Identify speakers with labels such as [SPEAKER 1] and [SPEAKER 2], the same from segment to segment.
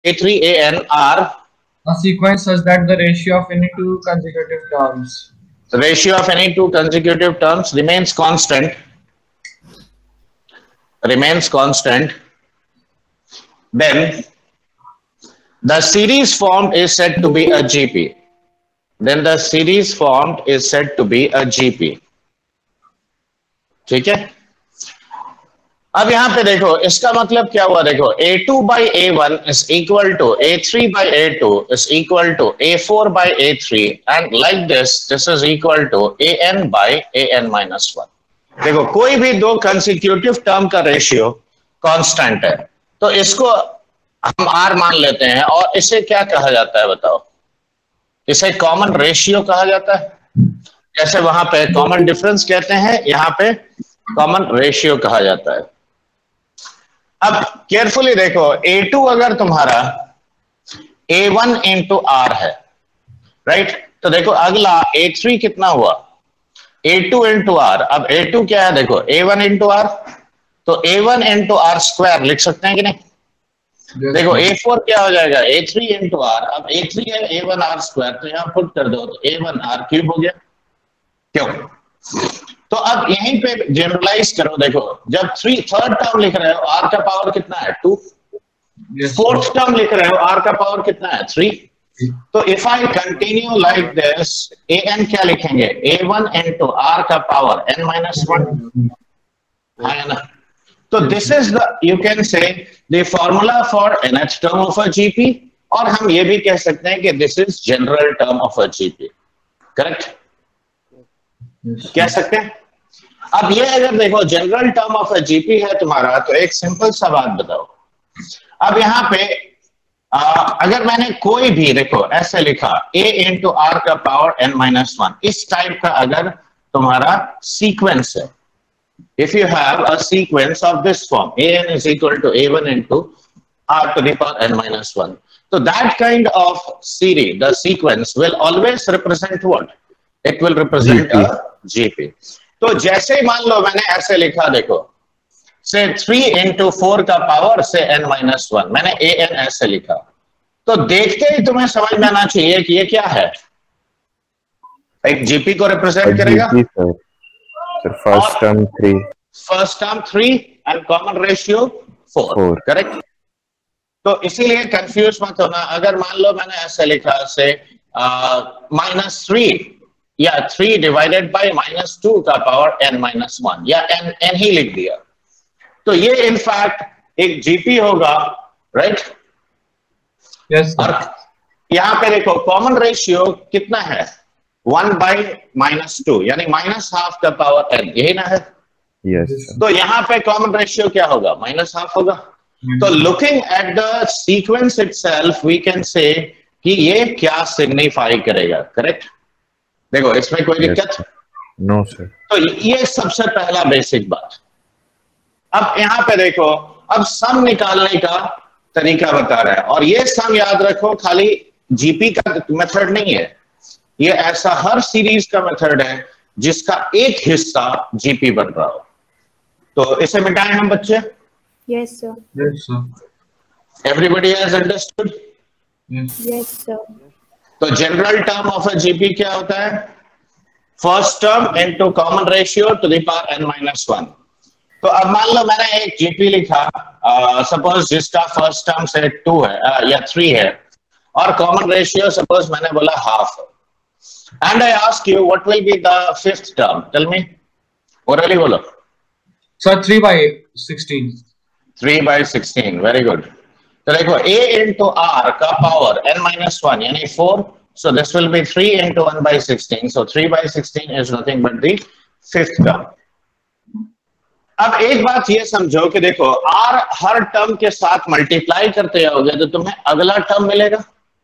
[SPEAKER 1] A3, AN are
[SPEAKER 2] a sequence such that the ratio of any two consecutive terms.
[SPEAKER 1] The ratio of any two consecutive terms remains constant. Then the series formed is said to be a GP. Then the series formed is said to be a GP. ठीक है? अब यहां पे देखो, इसका मतलब क्या हुआ? देखो, A2 by A1 is equal to A3 by A2 is equal to A4 by A3, and like this is equal to AN by AN minus 1. देखो, कोई भी दो कंसेक्यूटिव टर्म का रेशियो कांस्टेंट है, तो इसको हम R मान लेते हैं, और इसे क्या कहा जाता है बताओ? इसे कॉमन रेशियो कहा जाता है। जैसे वहां पे कॉमन डिफरेंस कहते हैं, यहां पे कॉमन रेशियो कहा जाता है। अब केयरफुली देखो, A2 अगर तुम्हारा A1 इंटू R है, राइट, तो देखो अगला A3 कितना हुआ? A2 into R। अब A2 क्या है? देखो A1 इंटू R, तो A1 इंटू R स्क्वायर लिख सकते हैं कि नहीं? देखो A4 क्या हो जाएगा? A3 into R। अब A3 है A1 R स्क्वायर, तो यहां पुट कर दो, तो A1 R क्यूब हो गया। क्यों? तो अब यहीं पे जनरलाइज करो। देखो, जब थर्ड टर्म लिख रहे हो, R का पावर कितना है? 2। फोर्थ टर्म लिख रहे हो, R का पावर कितना है? 3। तो if I continue like this, AN क्या लिखेंगे? A1 इंटू R का पावर N माइनस 1 है ना? तो this is the, you can say, the formula for nth term of a GP, और हम ये भी कह सकते हैं कि this is general term of a GP। Correct? कह सकते हैं। अब ये अगर देखो general term of a GP है तुम्हारा, तो एक सिंपल सा बात बताओ। अब यहां पे अगर मैंने कोई भी, देखो ऐसे लिखा, A इंटू R का पावर N माइनस 1, इस टाइप का अगर तुम्हारा सीक्वेंस है, if you have a sequence of this form, AN is equal to A1 into R to the power N minus 1, so that kind of series, the sequence will always represent what? It will represent GP. A GP. तो जैसे ही मान लो मैंने ऐसे लिखा, देखो से 3 into 4 का power से N minus 1, मैंने AN ऐसे लिखा, तो देखते ही तुम्हें समझ में आना चाहिए कि ये क्या है? एक GP को रिप्रेजेंट करेगा।
[SPEAKER 3] First term 3
[SPEAKER 1] and common ratio 4। Correct? तो इसीलिए कंफ्यूज मत होना। अगर मान लो मैंने ऐसे लिखा से -3 या 3 डिवाइडेड बाय -2 का पावर N minus 1, या N ही लिख दिया, तो ये इनफैक्ट एक GP होगा, राइट?
[SPEAKER 2] यस।
[SPEAKER 1] और यहां पे देखो कॉमन रेशियो कितना है? 1 by -2, यानी -12 का पावर N, यही ना है?
[SPEAKER 3] यस।
[SPEAKER 1] तो यहां पे कॉमन रेशियो क्या होगा? -12 होगा। तो looking at the sequence itself, we can say कि ये क्या सिग्निफाई करेगा। करेक्ट? देखो, इसमें कोई दिक्कत?
[SPEAKER 3] No sir.
[SPEAKER 1] तो ये सबसे पहला बेसिक बात। अब यहां पे देखो, अब सम निकालने का तरीका बता रहा है, और ये सम याद रखो, खाली GP का मेथड नहीं है, ये ऐसा हर सीरीज का मेथड है जिसका एक हिस्सा GP बन रहा हो। तो इसे मिटाएं हम बच्चे।
[SPEAKER 4] Yes sir.
[SPEAKER 2] Yes sir.
[SPEAKER 1] Everybody has understood?
[SPEAKER 4] Yes sir.
[SPEAKER 1] तो general term of a GP क्या होता है? First term into common ratio to the power N minus 1। तो अब मान लो मैंने एक GP लिखा, सपोज जिसका फर्स्ट टर्म से 2 है या 3 है, और कॉमन रेशियो सपोज मैंने बोला हाफ है, and I ask you what will be the fifth term? Tell me. Orally बोलो।
[SPEAKER 2] Sir, 3 by 16.
[SPEAKER 1] 3 by 16, very good. तो देखो A into R का पावर N minus 1 यानी 4, so this will be 3 into 1 by 16, so 3 by 16 is nothing but the fifth term. अब एक बात ये समझो कि देखो R हर टर्म के साथ मल्टीप्लाई करते जाओगे तो तुम्हें अगला टर्म मिलेगा,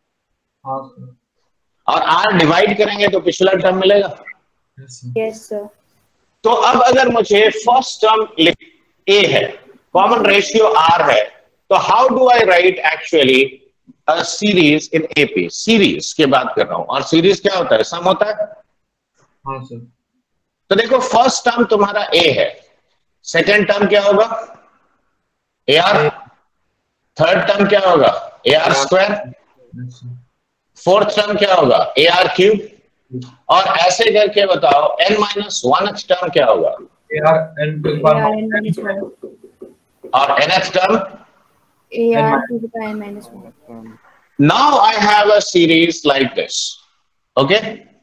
[SPEAKER 1] और R डिवाइड करेंगे तो पिछला टर्म मिलेगा।
[SPEAKER 4] Yes sir.
[SPEAKER 1] तो अब अगर मुझे फर्स्ट टर्म A है, कॉमन रेशियो R है, तो how do I write actually a series in AP? Series की बात कर रहा हूं, और सीरीज क्या होता है? सम होता है।
[SPEAKER 2] हाँ सर।
[SPEAKER 1] तो देखो फर्स्ट टर्म तुम्हारा A है, सेकेंड टर्म क्या होगा? AR, थर्ड टर्म क्या होगा AR स्क्वायर, फोर्थ टर्म क्या होगा AR क्यूब, और ऐसे करके बताओ n-1th टर्म क्या होगा
[SPEAKER 2] AR n to the power
[SPEAKER 1] और nth term
[SPEAKER 4] AR to the power -1.
[SPEAKER 1] Now I have a series like this. Okay?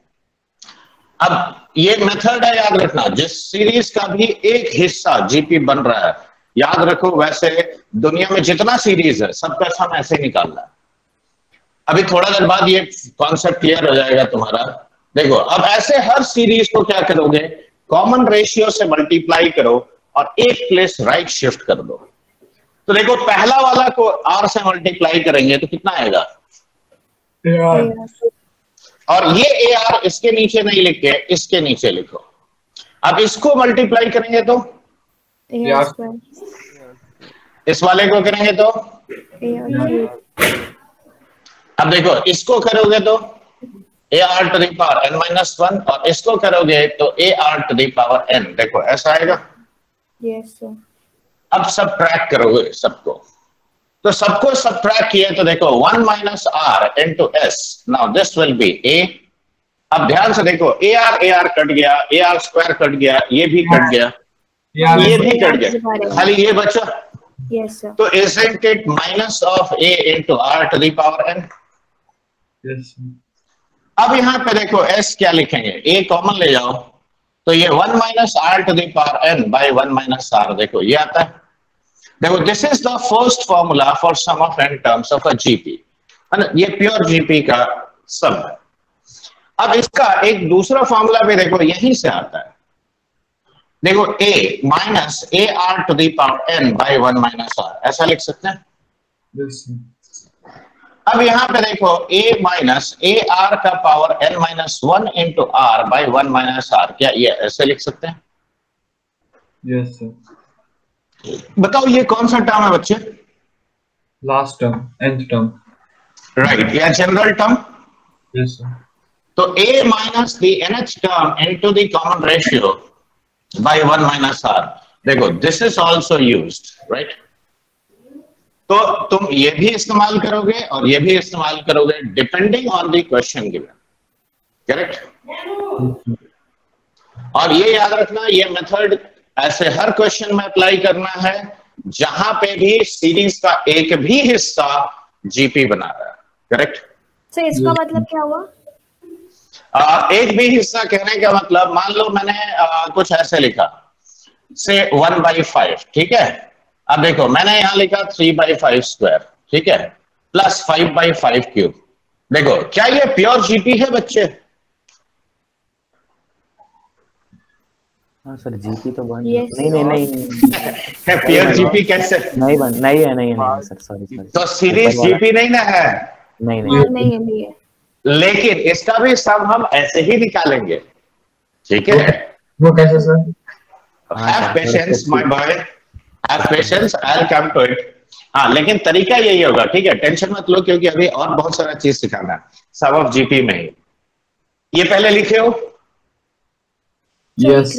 [SPEAKER 1] अब ये मेथड है, याद रखना, जिस सीरीज का भी एक हिस्सा जीपी बन रहा है, याद रखो वैसे दुनिया में जितना सीरीज है सबका सम ऐसे निकालना है। अभी थोड़ा देर बाद ये कॉन्सेप्ट क्लियर हो जाएगा तुम्हारा। देखो अब ऐसे हर सीरीज को क्या करोगे, कॉमन रेशियो से मल्टीप्लाई करो और एक प्लेस राइट शिफ्ट कर दो। तो देखो पहला वाला को R से मल्टीप्लाई करेंगे तो कितना आएगा और ये AR इसके नीचे नहीं लिख के इसके नीचे लिखो। अब इसको मल्टीप्लाई करेंगे तो
[SPEAKER 4] AR square.
[SPEAKER 1] इस वाले को करेंगे तो
[SPEAKER 4] AR cube.
[SPEAKER 1] अब देखो इसको करोगे तो AR to the power n-1 और इसको करोगे तो AR to the power n। देखो ऐसा आएगा।
[SPEAKER 4] Yes sir.
[SPEAKER 1] अब सब ट्रैक करोगे सबको, तो सबको सबट्रैक्ट किए तो देखो 1 - R into S। Now this will be A। अब ध्यान से देखो AR कट गया, AR स्क्वायर कट गया, ये भी कट गया, ये भी कट गया, खाली ये बचा।
[SPEAKER 4] Yes sir.
[SPEAKER 1] तो isn't it minus of A into R to the power n?
[SPEAKER 2] Yes.
[SPEAKER 1] अब यहाँ पे देखो S क्या लिखेंगे, A कॉमन ले जाओ तो ये 1 - R to the power n by 1 - R। देखो ये आता है। देखो this is the first formula for sum of n terms of a GP, है ना, ये प्योर जीपी का सम है। अब इसका एक दूसरा फॉर्मूला भी देखो यहीं से आता है। देखो A minus AR to the power n by 1 - R, ऐसा लिख सकते हैं।
[SPEAKER 2] Yes.
[SPEAKER 1] अब यहाँ पे देखो A minus AR का power n-1 into R by 1 - R, क्या ये ऐसे लिख सकते हैं?
[SPEAKER 2] Yes sir.
[SPEAKER 1] बताओ ये कौन सा टर्म है बच्चे?
[SPEAKER 2] Last term, nth term.
[SPEAKER 1] Right, या जनरल टर्म।
[SPEAKER 2] Yes sir.
[SPEAKER 1] तो A minus the nth term into the common ratio by 1 - R। देखो this is also used, right? तो तुम ये भी इस्तेमाल करोगे और ये भी इस्तेमाल करोगे depending on the question given, correct? और ये याद रखना ये मेथड ऐसे हर क्वेश्चन में अप्लाई करना है जहां पे भी सीरीज का एक भी हिस्सा जीपी बना रहा है, करेक्ट?
[SPEAKER 4] सर इसका मतलब क्या हुआ?
[SPEAKER 1] एक भी हिस्सा कहने का मतलब, मान लो मैंने कुछ ऐसे लिखा से 1/5, ठीक है। अब देखो मैंने यहां लिखा 3/5 स्क्वायर, ठीक है, प्लस 5/5 क्यूब। देखो क्या ये प्योर जीपी है बच्चे?
[SPEAKER 5] हाँ सर जीपी तो बन
[SPEAKER 4] Yes.
[SPEAKER 5] नहीं
[SPEAKER 1] प्योर जीपी कैसे?
[SPEAKER 5] नहीं है सर, सॉरी।
[SPEAKER 1] तो सीरीज जीपी नहीं ना है?
[SPEAKER 5] नहीं
[SPEAKER 4] नहीं है।
[SPEAKER 1] लेकिन इसका भी सम हम ऐसे ही निकालेंगे, ठीक है?
[SPEAKER 2] वो कैसे sir?
[SPEAKER 1] Have patience my boy, have patience, I'll come to it। हाँ लेकिन तरीका यही होगा, ठीक है, टेंशन मत लो क्योंकि अभी और बहुत सारा चीज सिखाना है सम ऑफ जीपी में ही। ये पहले लिखे हो?
[SPEAKER 2] Yes.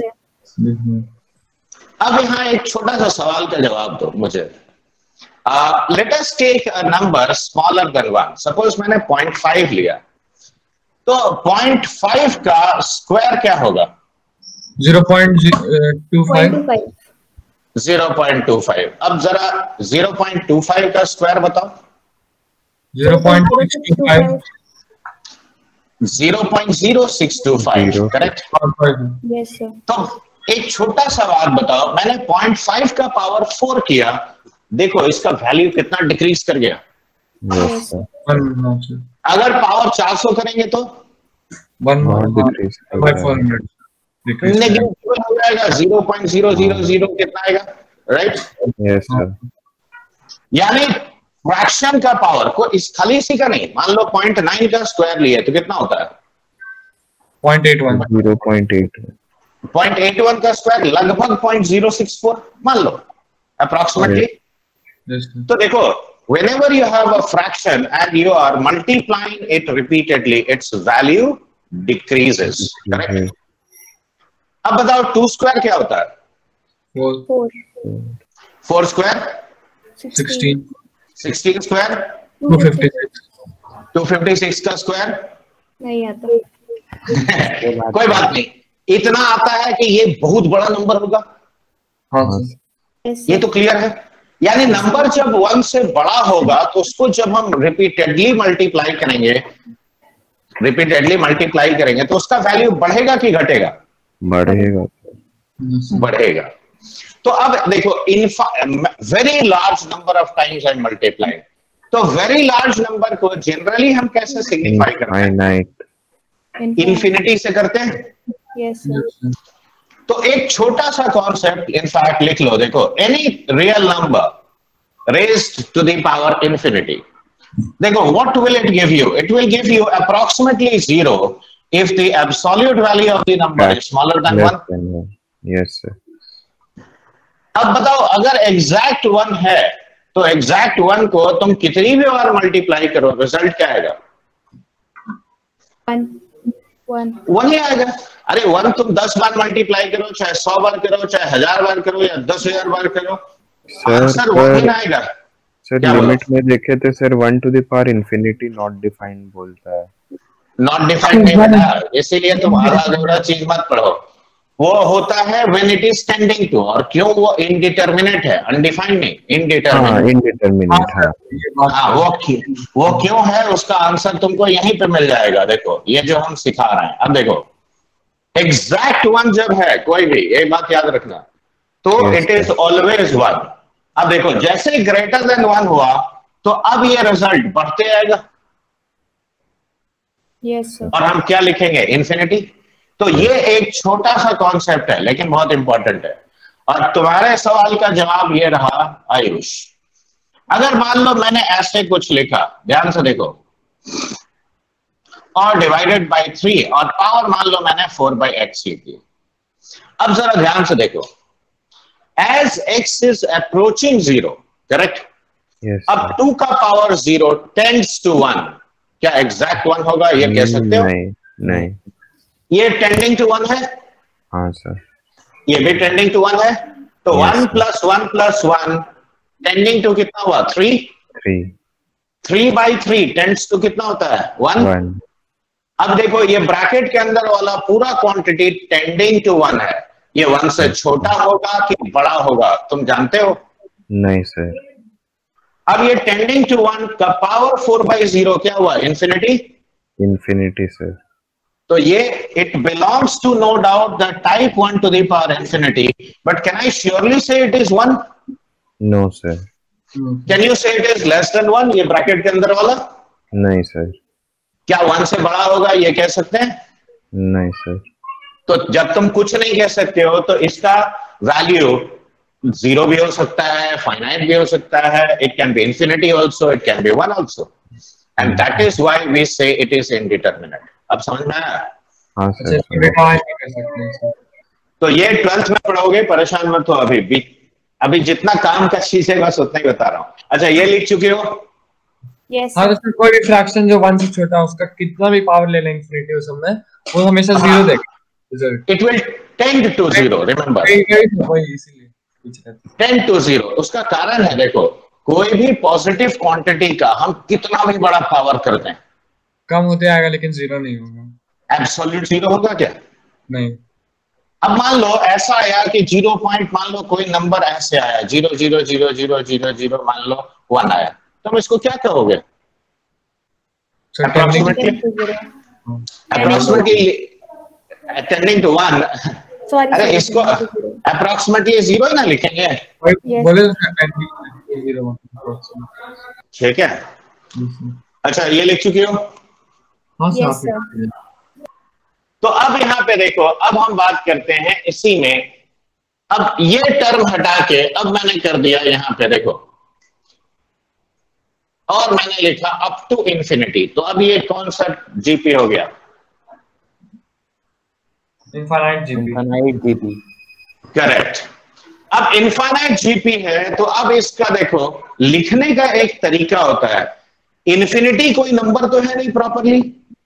[SPEAKER 1] अब यहाँ एक छोटा सा सवाल का जवाब दो मुझे। Let us take a number smaller than 1। Suppose मैंने 0.5 लिया, तो 0.5 का स्क्वायर क्या होगा?
[SPEAKER 2] 0.25.
[SPEAKER 1] 0.25। अब जरा 0.25 का स्क्वायर बताओ।
[SPEAKER 2] 0.625.
[SPEAKER 1] 0.0625, करेक्ट?
[SPEAKER 4] Yes sir.
[SPEAKER 1] तो एक छोटा सा बात बताओ, मैंने 0.5 का पावर 4 किया, देखो इसका वैल्यू कितना डिक्रीज कर गया।
[SPEAKER 4] Yes sir.
[SPEAKER 1] अगर पावर 400 करेंगे तो
[SPEAKER 2] 1/400.
[SPEAKER 1] नेगेटिव हो जाएगा, 0.000 कितना आएगा, राइट?
[SPEAKER 3] Yes sir.
[SPEAKER 1] यानी फ्रैक्शन का पावर को इस खाली इसी का नहीं, मान लो 0.9 का स्क्वायर लिया तो कितना होता है?
[SPEAKER 2] 0.81.
[SPEAKER 1] 0.81 का स्क्वायर लगभग 0.064 मान लो अप्रोक्सीमेटली। तो देखो whenever you have a fraction and you are multiplying it repeatedly, its value decreases, correct? अब बताओ 2 स्क्वायर क्या होता है?
[SPEAKER 2] 4.
[SPEAKER 4] 4.
[SPEAKER 1] 4 स्क्वायर
[SPEAKER 2] 16.
[SPEAKER 1] 60 का स्क्वायर 256 का स्क्वायर
[SPEAKER 4] नहीं आता।
[SPEAKER 1] कोई बात नहीं, इतना आता है कि ये बहुत बड़ा नंबर होगा।
[SPEAKER 2] हाँ
[SPEAKER 1] ये तो क्लियर है। यानी नंबर जब 1 से बड़ा होगा तो उसको जब हम रिपीटेडली मल्टीप्लाई करेंगे तो उसका वैल्यू बढ़ेगा कि घटेगा? बढ़ेगा। तो अब देखो, very large number of times I multiply, तो वेरी लार्ज नंबर को जनरली हम कैसे सिग्निफाई करते हैं? इन्फिनिटी से करते हैं।
[SPEAKER 4] यस।
[SPEAKER 1] तो एक छोटा सा कॉन्सेप्ट इनफैक्ट लिख लो, देखो, any real number raised to the power infinity, देखो what will it give you? It will give you approximately 0 if the absolute value of the number is smaller than 1.
[SPEAKER 3] Yes sir.
[SPEAKER 1] अब बताओ, अगर exact 1 है तो exact 1 को तुम कितनी भी बार मल्टीप्लाई करो, रिजल्ट क्या आएगा? 1 ही आएगा। अरे 1 तुम 10 बार मल्टीप्लाई करो, चाहे 100 बार करो, चाहे 1000 बार करो या 10,000 बार करो, आंसर 1 ही आएगा।
[SPEAKER 3] सर लिमिट में देखे तो sir 1 to the power infinity not defined बोलता है।
[SPEAKER 1] नॉट डिफाइंड नहीं बता, इसीलिए तुम आधा अधूरा चीज मत पढ़ो। वो होता है when it is tending to, और क्यों वो इनडिटरमिनेट है, अनडिफाइंड नहीं, इनडिटरमिनेट। हाँ, वो क्यों है उसका आंसर तुमको यहीं पे मिल जाएगा। देखो ये जो हम सिखा रहे हैं, अब देखो एग्जैक्ट 1 जब है कोई भी, ये बात याद रखना, तो इट इज ऑलवेज 1। अब देखो जैसे ग्रेटर देन 1 हुआ तो अब ये रिजल्ट बढ़ते आएगा।
[SPEAKER 4] Yes sir.
[SPEAKER 1] और हम क्या लिखेंगे? इन्फिनिटी। तो ये एक छोटा सा कॉन्सेप्ट है लेकिन बहुत इंपॉर्टेंट है। और तुम्हारे सवाल का जवाब ये रहा आयुष। अगर मान लो मैंने ऐसे कुछ लिखा, ध्यान से देखो, और डिवाइडेड बाय 3 और पावर मान लो मैंने 4/x लिखी। अब जरा ध्यान से देखो, as x is approaching 0, correct? अब 2 का पावर 0 टेंड्स टू 1, क्या एग्जैक्ट 1 होगा? ये कह सकते हो?
[SPEAKER 3] नहीं।
[SPEAKER 1] ये टेंडिंग टू 1 है।
[SPEAKER 3] हाँ सर।
[SPEAKER 1] ये भी टेंडिंग टू 1 है। तो 1 + 1 + 1 टेंडिंग टू कितना हुआ? 3। 3/3 टेंड्स टू कितना होता है? 1। अब देखो ये ब्रैकेट के अंदर वाला पूरा क्वांटिटी टेंडिंग टू 1 है, ये 1 से छोटा होगा कि बड़ा होगा, तुम जानते हो?
[SPEAKER 3] नहीं सर।
[SPEAKER 1] अब ये टेंडिंग टू 1 का पावर 4/0 क्या हुआ? Infinity
[SPEAKER 3] sir.
[SPEAKER 1] तो ये it belongs to no doubt the type 1 to the power infinity, but can I surely say it is 1?
[SPEAKER 3] No sir.
[SPEAKER 1] Can you say it is less than 1? ये bracket के अंदर वाला?
[SPEAKER 3] नहीं sir.
[SPEAKER 1] क्या 1 से बड़ा होगा ये कह सकते हैं?
[SPEAKER 3] नहीं सर।
[SPEAKER 1] तो जब तुम कुछ नहीं कह सकते हो तो इसका वैल्यू 0 भी हो सकता है, फाइनाइट भी हो सकता है, it can be infinity also, it can be 1 also, and that is why we say it is indeterminate. अब समझ में आया?
[SPEAKER 3] हाँ सर।
[SPEAKER 1] तो ये 12th में पढ़ोगे, परेशान मत हो। अभी जितना काम का चीज है बस उतना ही बता रहा हूँ। अच्छा ये लिख चुके हो?
[SPEAKER 2] यस। हाँ, तो कोई भी फ्रैक्शन जो 1 से छोटा उसका कितना भी पावर ले लेंगे इन्फिनिटी उस में, वो हमेशा 0 देगा result.
[SPEAKER 1] It will tend to 0, remember, tend to 0। उसका कारण है, देखो कोई भी पॉजिटिव क्वांटिटी का हम कितना भी बड़ा पावर करते हैं,
[SPEAKER 2] कम होते आएगा लेकिन 0 नहीं होगा।
[SPEAKER 1] एब्सोल्यूट 0 होगा क्या?
[SPEAKER 2] नहीं।
[SPEAKER 1] अब मान लो ऐसा आया कि 0 पॉइंट, मान लो कोई नंबर ऐसे आया 0.0000000 मान लो 1 आया, तो हम इसको क्या कहोगे? Approximately tending to 1। अरे इसको अप्रोक्सीमेटली 0 ही ना लिखेंगे?
[SPEAKER 2] बोले
[SPEAKER 1] ठीक है। अच्छा ये लिख चुके हो?
[SPEAKER 2] हाँ
[SPEAKER 4] सर।
[SPEAKER 1] तो अब यहाँ पे देखो, अब हम बात करते हैं इसी में, अब ये टर्म हटा के अब मैंने कर दिया यहाँ पे देखो, और मैंने लिखा अप टू इन्फिनिटी। तो अब ये कौन सा जीपी हो गया?
[SPEAKER 2] Infinite GP.
[SPEAKER 1] करेक्ट। अब इनफाइनाइट जीपी है तो अब इसका देखो लिखने का एक तरीका होता है। इन्फिनिटी कोई नंबर तो है नहीं प्रॉपरली,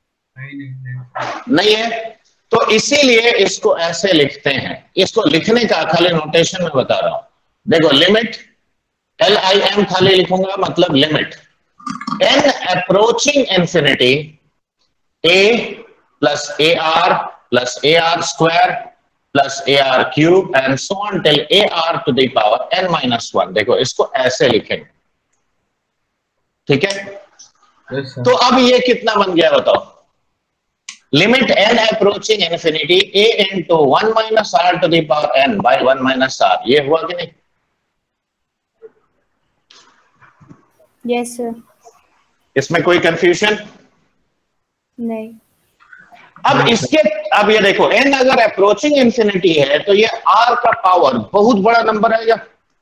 [SPEAKER 1] नहीं है, तो इसीलिए इसको ऐसे लिखते हैं। इसको लिखने का खाली नोटेशन में बता रहा हूं। देखो लिमिट LIM खाली लिखूंगा, मतलब limit n approaching infinity a plus AR plus AR square plus AR cube and so on till AR to the power n minus 1. देखो इसको ऐसे लिखेंगे, ठीक है?
[SPEAKER 2] Yes, sir.
[SPEAKER 1] तो अब ये कितना बन गया बताओ? Limit n approaching infinity a into 1 minus r to the power n by 1 minus r. ये हुआ कि नहीं?
[SPEAKER 4] Yes sir.
[SPEAKER 1] इसमें कोई कंफ्यूजन
[SPEAKER 4] नहीं।
[SPEAKER 1] अब इसके, अब ये देखो n अगर अप्रोचिंग इंफिनिटी है तो ये r का पावर बहुत बड़ा नंबर आएगा,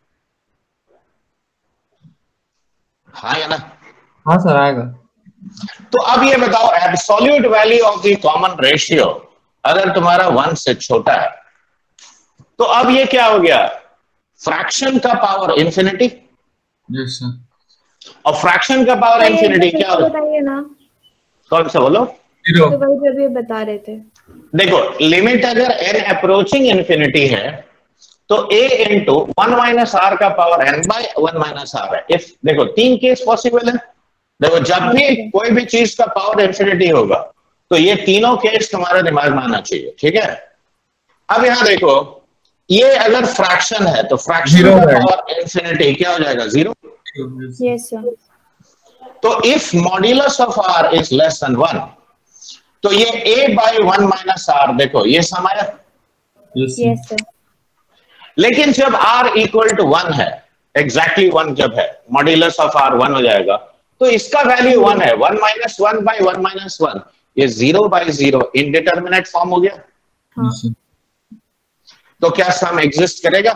[SPEAKER 1] हाँ या ना?
[SPEAKER 2] हाँ सर आएगा।
[SPEAKER 1] तो अब ये बताओ absolute value of the common ratio अगर तुम्हारा 1 से छोटा है तो अब ये क्या हो गया? फ्रैक्शन का पावर इंफिनिटी।
[SPEAKER 2] Yes sir.
[SPEAKER 1] और फ्रैक्शन का पावर इंफिनिटी क्या होगा?
[SPEAKER 4] बताइए ना,
[SPEAKER 1] कौन सा बोलो?
[SPEAKER 2] जीरो।
[SPEAKER 4] तो वही अभी बता रहे थे।
[SPEAKER 1] देखो लिमिट अगर n अप्रोचिंग इंफिनिटी है तो a इंटू 1 माइनस आर का power n by 1 minus R है। इफ देखो 3 केस पॉसिबल है। देखो जब भी कोई भी चीज का पावर इंफिनिटी होगा तो ये तीनों केस तुम्हारे दिमाग में आना चाहिए, ठीक है? अब यहां देखो ये अगर फ्रैक्शन है तो फ्रैक्शन का पावर इंफिनिटी क्या हो जाएगा? 0।
[SPEAKER 4] Yes sir.
[SPEAKER 1] तो if modulus of r is less than 1 तो ये a बाय 1 माइनस r, देखो ये समाया।
[SPEAKER 4] Yes sir.
[SPEAKER 1] लेकिन जब r इक्वल टू 1 है, एग्जैक्टली 1 जब है, मॉड्यूलस ऑफ r 1 हो जाएगा तो इसका वैल्यू 1 है। 1 माइनस 1 बाय 1 माइनस 1, ये 0 बाय 0 इनडिटरमिनेट फॉर्म हो गया।
[SPEAKER 4] हाँ।
[SPEAKER 1] तो क्या सम एग्जिस्ट करेगा?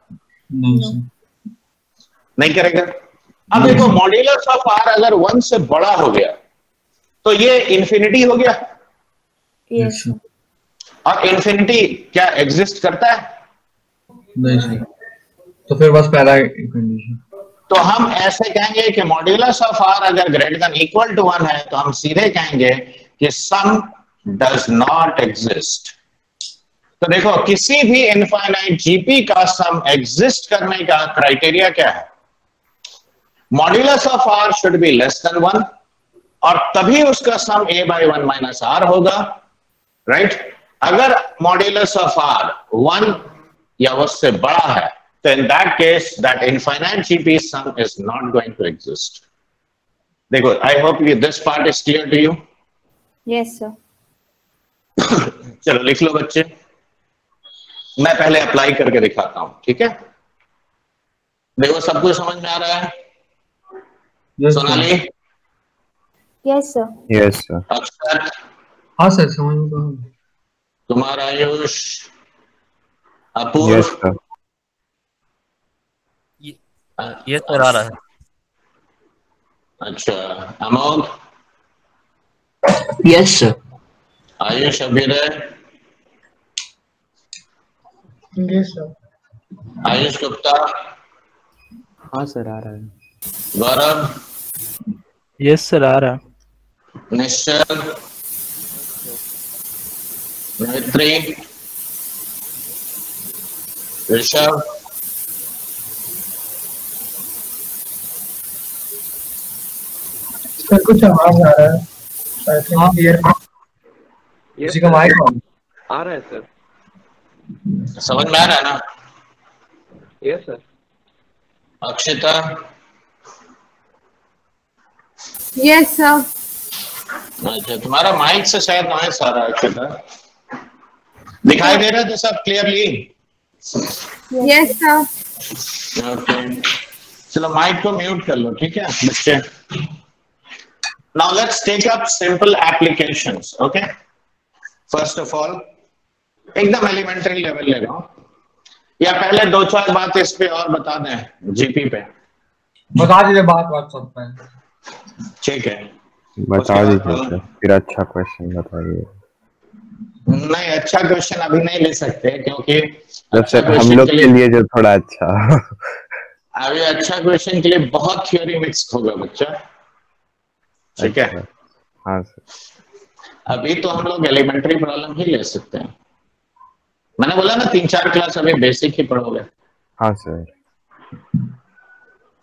[SPEAKER 1] नहीं करेगा। अब देखो मॉड्यूलस ऑफ r अगर 1 से बड़ा हो गया तो ये इंफिनिटी हो गया।
[SPEAKER 4] Yes sir.
[SPEAKER 1] और इंफिनिटी क्या एग्जिस्ट करता है?
[SPEAKER 2] नहीं सर। तो फिर बस पहला कंडीशन।
[SPEAKER 1] तो हम ऐसे कहेंगे कि मॉड्यूलस ऑफ r अगर ग्रेटर देन इक्वल टू 1 है तो हम सीधे कहेंगे कि सम डज नॉट एग्जिस्ट। तो देखो किसी भी इनफाइनाइट जीपी का सम एग्जिस्ट करने का क्राइटेरिया क्या है? Modulus of r should be less than 1 और तभी उसका sum a by 1 minus r होगा, राइट? अगर मॉड्यूलस ऑफ r 1 या उससे बड़ा है तो in that case that infinite GP sum is not going to exist. देखो I hope this part is clear to you.
[SPEAKER 4] Yes sir.
[SPEAKER 1] चलो लिख लो बच्चे, मैं पहले अप्लाई करके दिखाता हूं, ठीक है? देखो सब कुछ समझ में आ रहा है? Sonali?
[SPEAKER 4] Yes sir.
[SPEAKER 3] Yes sir.
[SPEAKER 1] Akshar?
[SPEAKER 2] हाँ सर समझ में तो आ गया।
[SPEAKER 1] तुम्हारा आयुष? अपूर्व?
[SPEAKER 3] Yes sir.
[SPEAKER 6] ये तो आ रहा है।
[SPEAKER 1] अच्छा अमोघ?
[SPEAKER 7] Yes sir.
[SPEAKER 1] Ayush Abhinay?
[SPEAKER 2] Yes sir.
[SPEAKER 1] Ayush Gupta?
[SPEAKER 5] हाँ सर आ रहा है।
[SPEAKER 1] गौरव?
[SPEAKER 6] यस सर आ रहा है।
[SPEAKER 1] निश्चल? मैत्री? ऋषभ?
[SPEAKER 2] सर कुछ आवाज आ रहा है। आई थिंक ईयर किसी का माइक ऑन
[SPEAKER 8] आ रहा है सर।
[SPEAKER 1] समझ में आ रहा है ना?
[SPEAKER 8] Yes sir.
[SPEAKER 1] Akshita?
[SPEAKER 4] Yes sir.
[SPEAKER 1] अच्छा तुम्हारा माइक से शायद नॉइस आ रहा है। अक्षिता दिखाई दे रहा है तो सब क्लियरली?
[SPEAKER 4] Yes sir.
[SPEAKER 1] ओके चलो माइक को म्यूट कर लो, ठीक है बच्चे? Now let's take up simple applications, okay? First of all, एकदम एलिमेंट्री लेवल ले रहा हूं, या पहले 2-4 बात इस पे और बता दें जीपी पे?
[SPEAKER 2] बता दीजिए बात व्हाट्सएप पे।
[SPEAKER 1] ठीक है
[SPEAKER 3] बता दीजिए सर, फिर अच्छा क्वेश्चन बताइए।
[SPEAKER 1] नहीं अच्छा क्वेश्चन अभी नहीं ले सकते क्योंकि
[SPEAKER 3] सर हम लोग के लिए जो थोड़ा अच्छा
[SPEAKER 1] अभी अच्छा क्वेश्चन के लिए बहुत थ्योरी मिक्स होगा बच्चा, ठीक है?
[SPEAKER 3] हाँ सर।
[SPEAKER 1] अभी तो हम लोग एलिमेंट्री प्रॉब्लम ही ले सकते हैं। मैंने बोला ना 3-4 क्लास अभी बेसिक ही पढ़ोगे।
[SPEAKER 3] हाँ सर।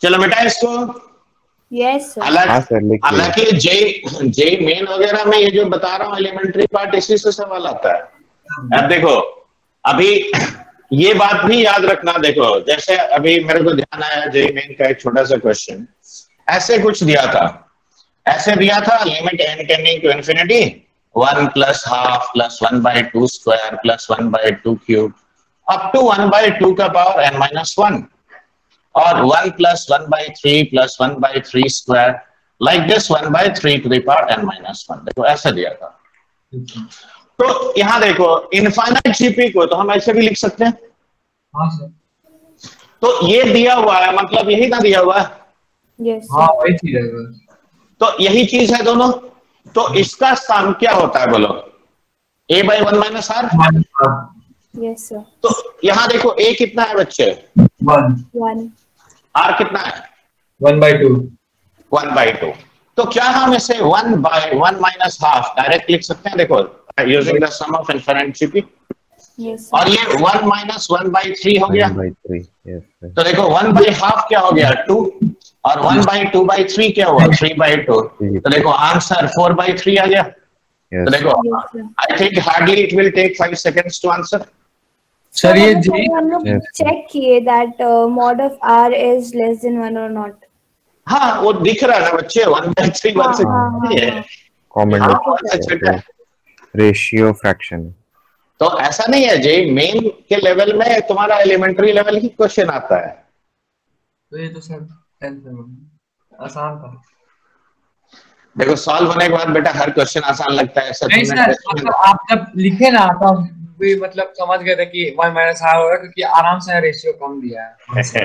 [SPEAKER 1] चलो बेटा इसको,
[SPEAKER 4] यस सर।
[SPEAKER 3] हाँ सर लिखिए।
[SPEAKER 1] हालांकि जे मेन वगैरह में ये जो बता रहा हूँ एलिमेंट्री पार्ट, इसी से सवाल आता है। अब देखो, अभी ये बात भी याद रखना, देखो जैसे अभी मेरे को ध्यान आया जे मेन का एक छोटा सा क्वेश्चन ऐसे कुछ दिया था, ऐसे दिया था limit n tending to infinity 1 plus half plus 1/2 square plus 1/2 cube up to 1/2 का पावर n माइनस 1 और 1 plus 1/3 plus 1/3 square like this 1/3 to the power n minus 1। देखो ऐसा दिया था। तो यहां देखो इनफाइनाइट जीपी को तो हम ऐसे भी लिख सकते हैं।
[SPEAKER 2] हाँ सर।
[SPEAKER 1] तो ये दिया हुआ है, मतलब यही ना दिया हुआ है।
[SPEAKER 4] यस
[SPEAKER 2] हाँ वही चीज है बस।
[SPEAKER 1] तो यही चीज है दोनों। तो इसका सम क्या होता है बोलो? a/1 minus r।
[SPEAKER 4] Yes sir.
[SPEAKER 1] तो यहां देखो a कितना है बच्चे?
[SPEAKER 4] 1
[SPEAKER 1] r कितना है?
[SPEAKER 2] 1/2।
[SPEAKER 1] 1/2। तो क्या हम इसे 1/1 माइनस हाफ डायरेक्ट लिख सकते हैं? देखो using the sum of infinite GP.
[SPEAKER 4] Yes
[SPEAKER 1] और ये 1 माइनस 1/3 हो गया।
[SPEAKER 3] 1/3 यस सर।
[SPEAKER 1] तो देखो 1/2 क्या हो गया? 2 और 1/2/3 क्या हुआ? 3/2। तो देखो आंसर 4/3 आ गया। तो देखो I think hardly it will take 5 seconds to answer.
[SPEAKER 2] Sir ये जी
[SPEAKER 4] हम लोग चेक किए that mod of r is less than 1 और नॉट।
[SPEAKER 1] हाँ वो दिख रहा है ना बच्चे, 1/3 1 से कम है।
[SPEAKER 3] Common ratio fraction.
[SPEAKER 1] तो ऐसा नहीं है जे मेन के लेवल में तुम्हारा एलिमेंट्री लेवल ही क्वेश्चन आता है।
[SPEAKER 2] तो ये तो सर 10th में आसान था।
[SPEAKER 1] देखो सॉल्व होने के बाद बेटा हर क्वेश्चन आसान लगता है ऐसा
[SPEAKER 2] नहीं सर, मतलब आप जब लिखे ना तो भी मतलब समझ गए थे कि 1 माइनस r होगा क्योंकि आराम से रेशियो कम दिया है।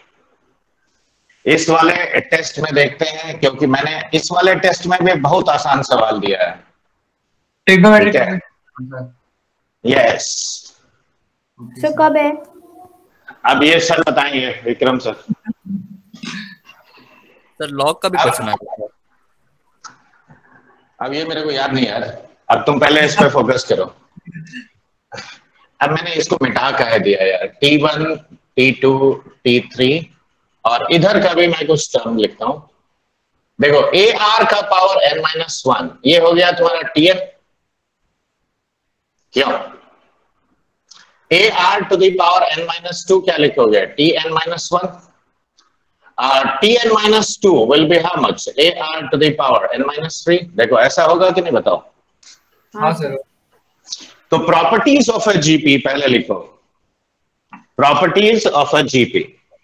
[SPEAKER 1] इस वाले टेस्ट में देखते हैं, क्योंकि मैंने इस वाले टेस्ट में भी बहुत आसान सवाल दिया है।
[SPEAKER 2] ट्रिग्नोमेट्रिक।
[SPEAKER 1] यस।
[SPEAKER 4] सो कब है?
[SPEAKER 1] अब ये सर बताएंगे विक्रम सर।
[SPEAKER 7] सर लॉग का भी क्वेश्चन आया।
[SPEAKER 1] अब ये मेरे को याद नहीं यार, अब तुम पहले इस पे फोकस करो। अब मैंने इसको मिटा कह दिया यार, T1 T2 T3 और इधर का भी मैं कुछ टर्म लिखता हूं। देखो AR का पावर n-1 ये हो गया तुम्हारा TN। क्यों? AR to the power n-2 क्या लिखोगे? TN-1। TN-2 will be how much? AR to the power n-3। देखो ऐसा होगा कि नहीं बताओ?
[SPEAKER 2] हाँ सर।
[SPEAKER 1] तो प्रॉपर्टीज ऑफ अ जीपी पहले लिखो। Properties of a GP.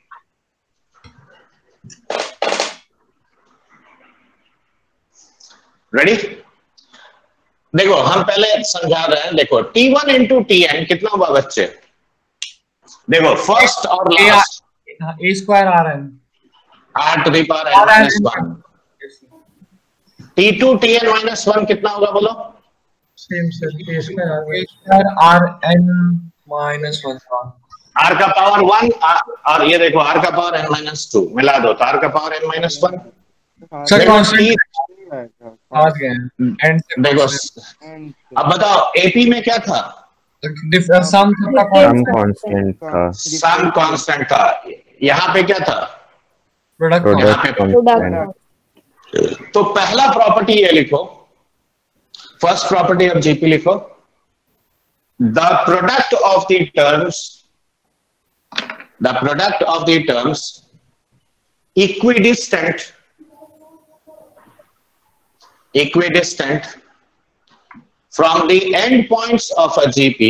[SPEAKER 1] Ready? देखो हम पहले समझा रहे हैं। देखो T1 इंटू TN कितना हुआ बच्चे? देखो फर्स्ट और last
[SPEAKER 2] a square r
[SPEAKER 1] r to the power n-1। T2 TN-1 कितना होगा बोलो?
[SPEAKER 2] Same sir, a square r n-1
[SPEAKER 1] r का पावर 1 और ये देखो r का पावर n-2 मिला दो तो r का पावर n-1।
[SPEAKER 2] सर कांस्टेंट समझ गए।
[SPEAKER 1] देखो अब बताओ एपी में क्या था?
[SPEAKER 2] सम
[SPEAKER 3] कांस्टेंट था।
[SPEAKER 1] सम कांस्टेंट था। यहाँ पे क्या था?
[SPEAKER 2] प्रोडक्ट।
[SPEAKER 1] तो पहला प्रॉपर्टी ये लिखो, फर्स्ट प्रॉपर्टी ऑफ जीपी लिखो, the product of the terms equidistant from the endpoints of a GP,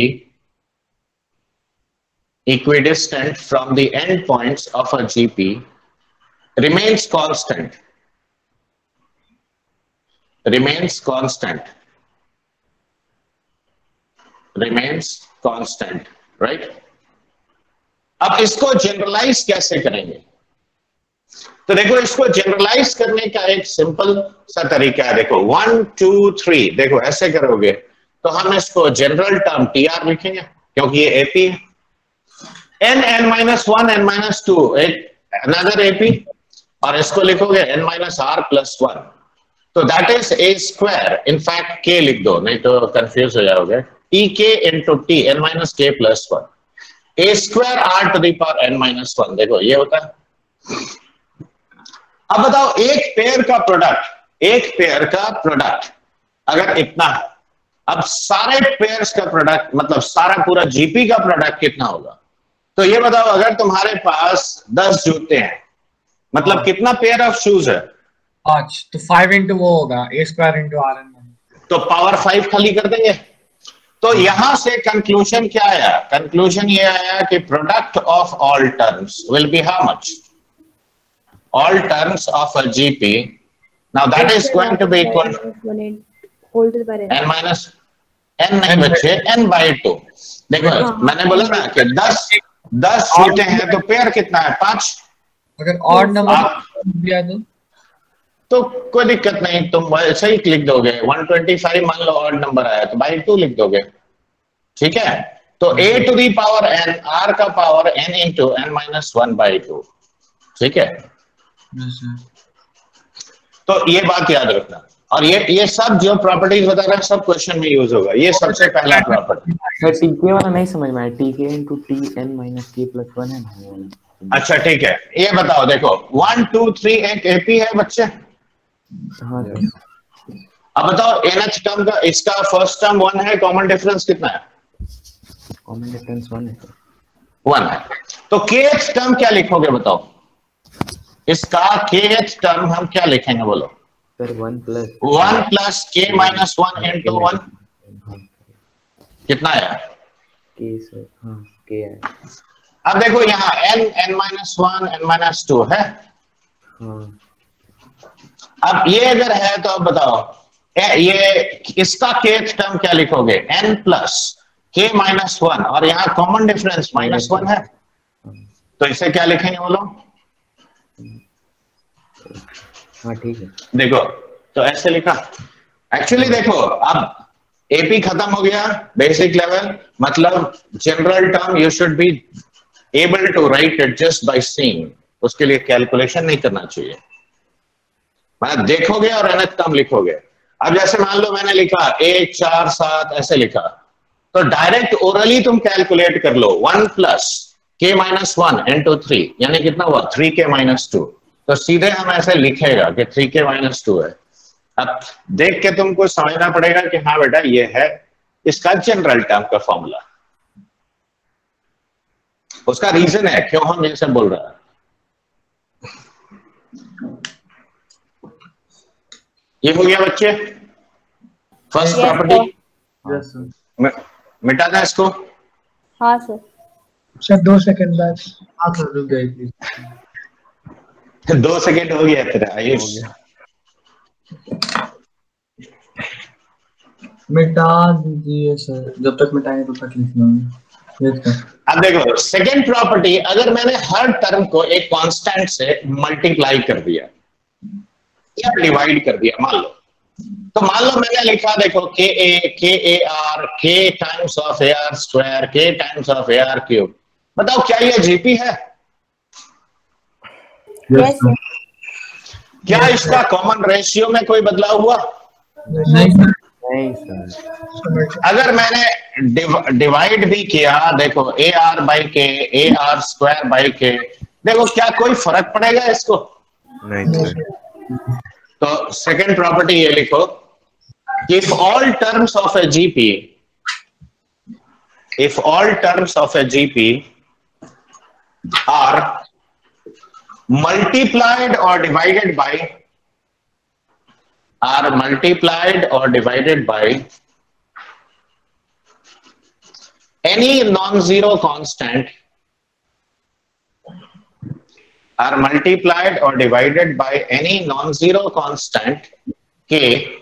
[SPEAKER 1] equidistant from the endpoints of a GP remains constant, remains constant, right? अब इसको जनरलाइज कैसे करेंगे? तो देखो इसको जनरलाइज करने का एक सिंपल सा तरीका है। देखो 1 2 3 देखो ऐसे करोगे तो हम इसको जनरल टर्म TR लिखेंगे क्योंकि ये AP है। n-1 n-2 एक अनदर AP और इसको लिखोगे n-r+1 तो that is a square. In fact k लिख दो नहीं तो कंफ्यूज हो जाओगे। tk into t n-k+1 a square r to the power n-1। देखो ये होता है अब बताओ एक पेयर का प्रोडक्ट अगर इतना है, अब सारे पेयर्स का प्रोडक्ट मतलब सारा पूरा जीपी का प्रोडक्ट कितना होगा? तो ये बताओ, अगर तुम्हारे पास 10 जूते हैं, मतलब कितना पेयर ऑफ शूज है?
[SPEAKER 2] 5, तो 5 इंटू वो होगा a square into r n,
[SPEAKER 1] तो पावर 5 खाली कर देंगे। तो यहां से कंक्लूजन क्या आया? कंक्लूजन ये आया कि product of all terms will be how much? All terms of a GP, now that is going to be equal n minus n नहीं बच्चे, n by 2। देखो मैंने बोला ना कि 10 जूते हैं तो पेयर कितना है? 5।
[SPEAKER 2] अगर ऑड नंबर दिया
[SPEAKER 1] तो कोई दिक्कत नहीं, तुम ऐसे ही लिख दोगे 125 मान लो ऑड नंबर आया तो बाई 2 लिख दोगे, ठीक है। तो a to the power n, r का power n into n minus 1 by 2, ठीक है। तो ये बात याद रखना, और ये सब जो प्रॉपर्टीज बता रहे हैं सब क्वेश्चन में यूज होगा। ये सबसे पहला प्रॉपर्टी।
[SPEAKER 5] सर टीके वाला नहीं समझ में आया, TK into T N minus K plus 1 है ना।
[SPEAKER 1] अच्छा ठीक है, ये बताओ, देखो 1 2 3 एक एपी है बच्चे।
[SPEAKER 5] हाँ सर।
[SPEAKER 1] अब बताओ nth टर्म का, इसका फर्स्ट टर्म 1 है, कॉमन डिफरेंस कितना है?
[SPEAKER 5] कॉमन डिफरेंस 1 है।
[SPEAKER 1] 1 है। तो kth टर्म क्या लिखोगे बताओ? इसका kth टर्म हम क्या लिखेंगे बोलो?
[SPEAKER 5] Sir 1
[SPEAKER 1] plus k minus 1 into 1 कितना है?
[SPEAKER 5] के सर, हाँ के है।
[SPEAKER 1] अब देखो यहाँ n माइनस 1 n माइनस 2 है।
[SPEAKER 5] हाँ।
[SPEAKER 1] अब ये अगर है तो अब बताओ ये इसका kth टर्म क्या लिखोगे? n प्लस k माइनस 1, और यहाँ कॉमन डिफरेंस -1 है, तो इसे क्या लिखेंगे बोलो?
[SPEAKER 5] हाँ ठीक है।
[SPEAKER 1] देखो तो ऐसे लिखा। एक्चुअली देखो अब एपी खत्म हो गया, बेसिक लेवल, मतलब general term you should be able to write it just by seeing, उसके लिए कैलकुलेशन नहीं करना चाहिए, मतलब देखोगे और nth टर्म लिखोगे। अब जैसे मान लो मैंने लिखा 1 4 7 ऐसे लिखा, तो डायरेक्ट ओरली तुम कैलकुलेट कर लो 1 प्लस k माइनस 1 इंटू 3, यानी कितना हुआ? 3k minus 2। तो सीधे हम ऐसे लिखेगा कि 3k माइनस 2 है। अब देख के तुमको समझना पड़ेगा कि हाँ बेटा ये है इसका जनरल टर्म का फॉर्मूला। उसका रीजन है क्यों हम ये सब बोल रहे हैं। ये हो गया बच्चे फर्स्ट प्रॉपर्टी। मिटा दें इसको?
[SPEAKER 4] हाँ सर।
[SPEAKER 2] सर 2 सेकंड बाद। हाँ सर रुक गए प्लीज।
[SPEAKER 1] 2 सेकंड हो गया तेरा आयुष।
[SPEAKER 2] मिटा दीजिए सर, जब तक मिटाएंगे तब तक लिखना।
[SPEAKER 1] अब देखो सेकंड प्रॉपर्टी, अगर मैंने हर टर्म को एक कांस्टेंट से मल्टीप्लाई कर दिया या डिवाइड कर दिया, मान लो, तो मान लो मैंने लिखा देखो K R K times of A R square K times of A R cube. बताओ क्या ये जीपी है?
[SPEAKER 4] Yes sir.
[SPEAKER 1] क्या इसका कॉमन रेशियो में कोई बदलाव हुआ?
[SPEAKER 5] नहीं सर।
[SPEAKER 1] अगर मैंने डिवाइड भी किया, देखो ए आर बाई के ए आर स्क्वायर बाई के, देखो क्या कोई फर्क पड़ेगा इसको?
[SPEAKER 3] नहीं सर।
[SPEAKER 1] तो सेकंड प्रॉपर्टी ये लिखो, if all terms of a GP are multiplied or divided by any non-zero constant, are multiplied or divided by any non-zero constant k,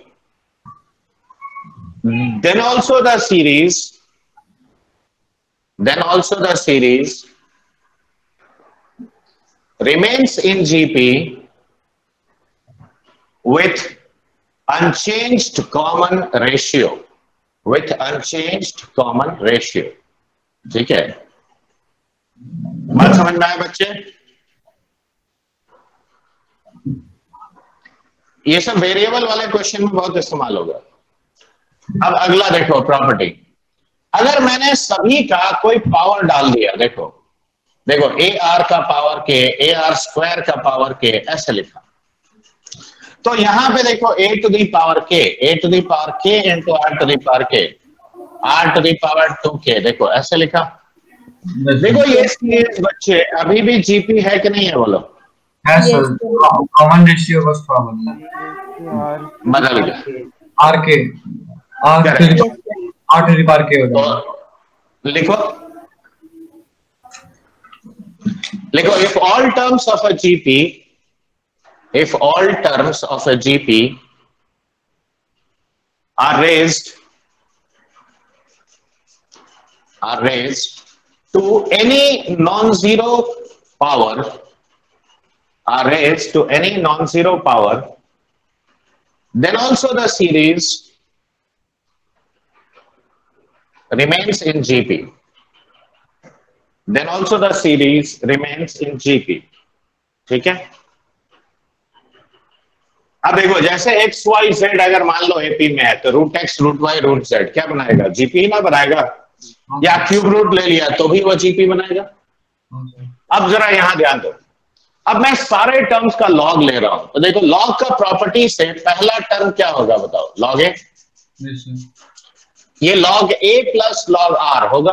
[SPEAKER 1] then also the series remains in GP with unchanged common ratio, ठीक है? बात समझ में आया बच्चे? ये सब variable वाले क्वेश्चन में बहुत इस्तेमाल होगा। अब अगला देखो प्रॉपर्टी, अगर मैंने सभी का कोई पावर डाल दिया, देखो ए आर का power K, A R square का पावर के, ऐसे लिखा, तो यहाँ पे देखो a to the power k into r to the power k, r to the power 2k, देखो ऐसे लिखा। देखो ये सीरीज बच्चे अभी भी जीपी है कि नहीं है बोलो?
[SPEAKER 2] है सर, कॉमन रेशियो बस थोड़ा
[SPEAKER 1] बदल गया।
[SPEAKER 2] आर के आर टू द पावर के हो जाएगा।
[SPEAKER 1] लिखो if all terms of a GP are raised to any non-zero power, then also the series remains in GP. ठीक है। अब देखो जैसे x y z अगर मान लो एपी में है तो root X root Y root Z क्या बनाएगा? जीपी ना बनाएगा। या क्यूब रूट ले लिया तो भी वो जीपी बनाएगा। अब जरा यहां ध्यान दो, अब मैं सारे टर्म्स का लॉग ले रहा हूं तो देखो लॉग का प्रॉपर्टी से पहला टर्म क्या होगा बताओ? Log A. ये log A plus log R होगा।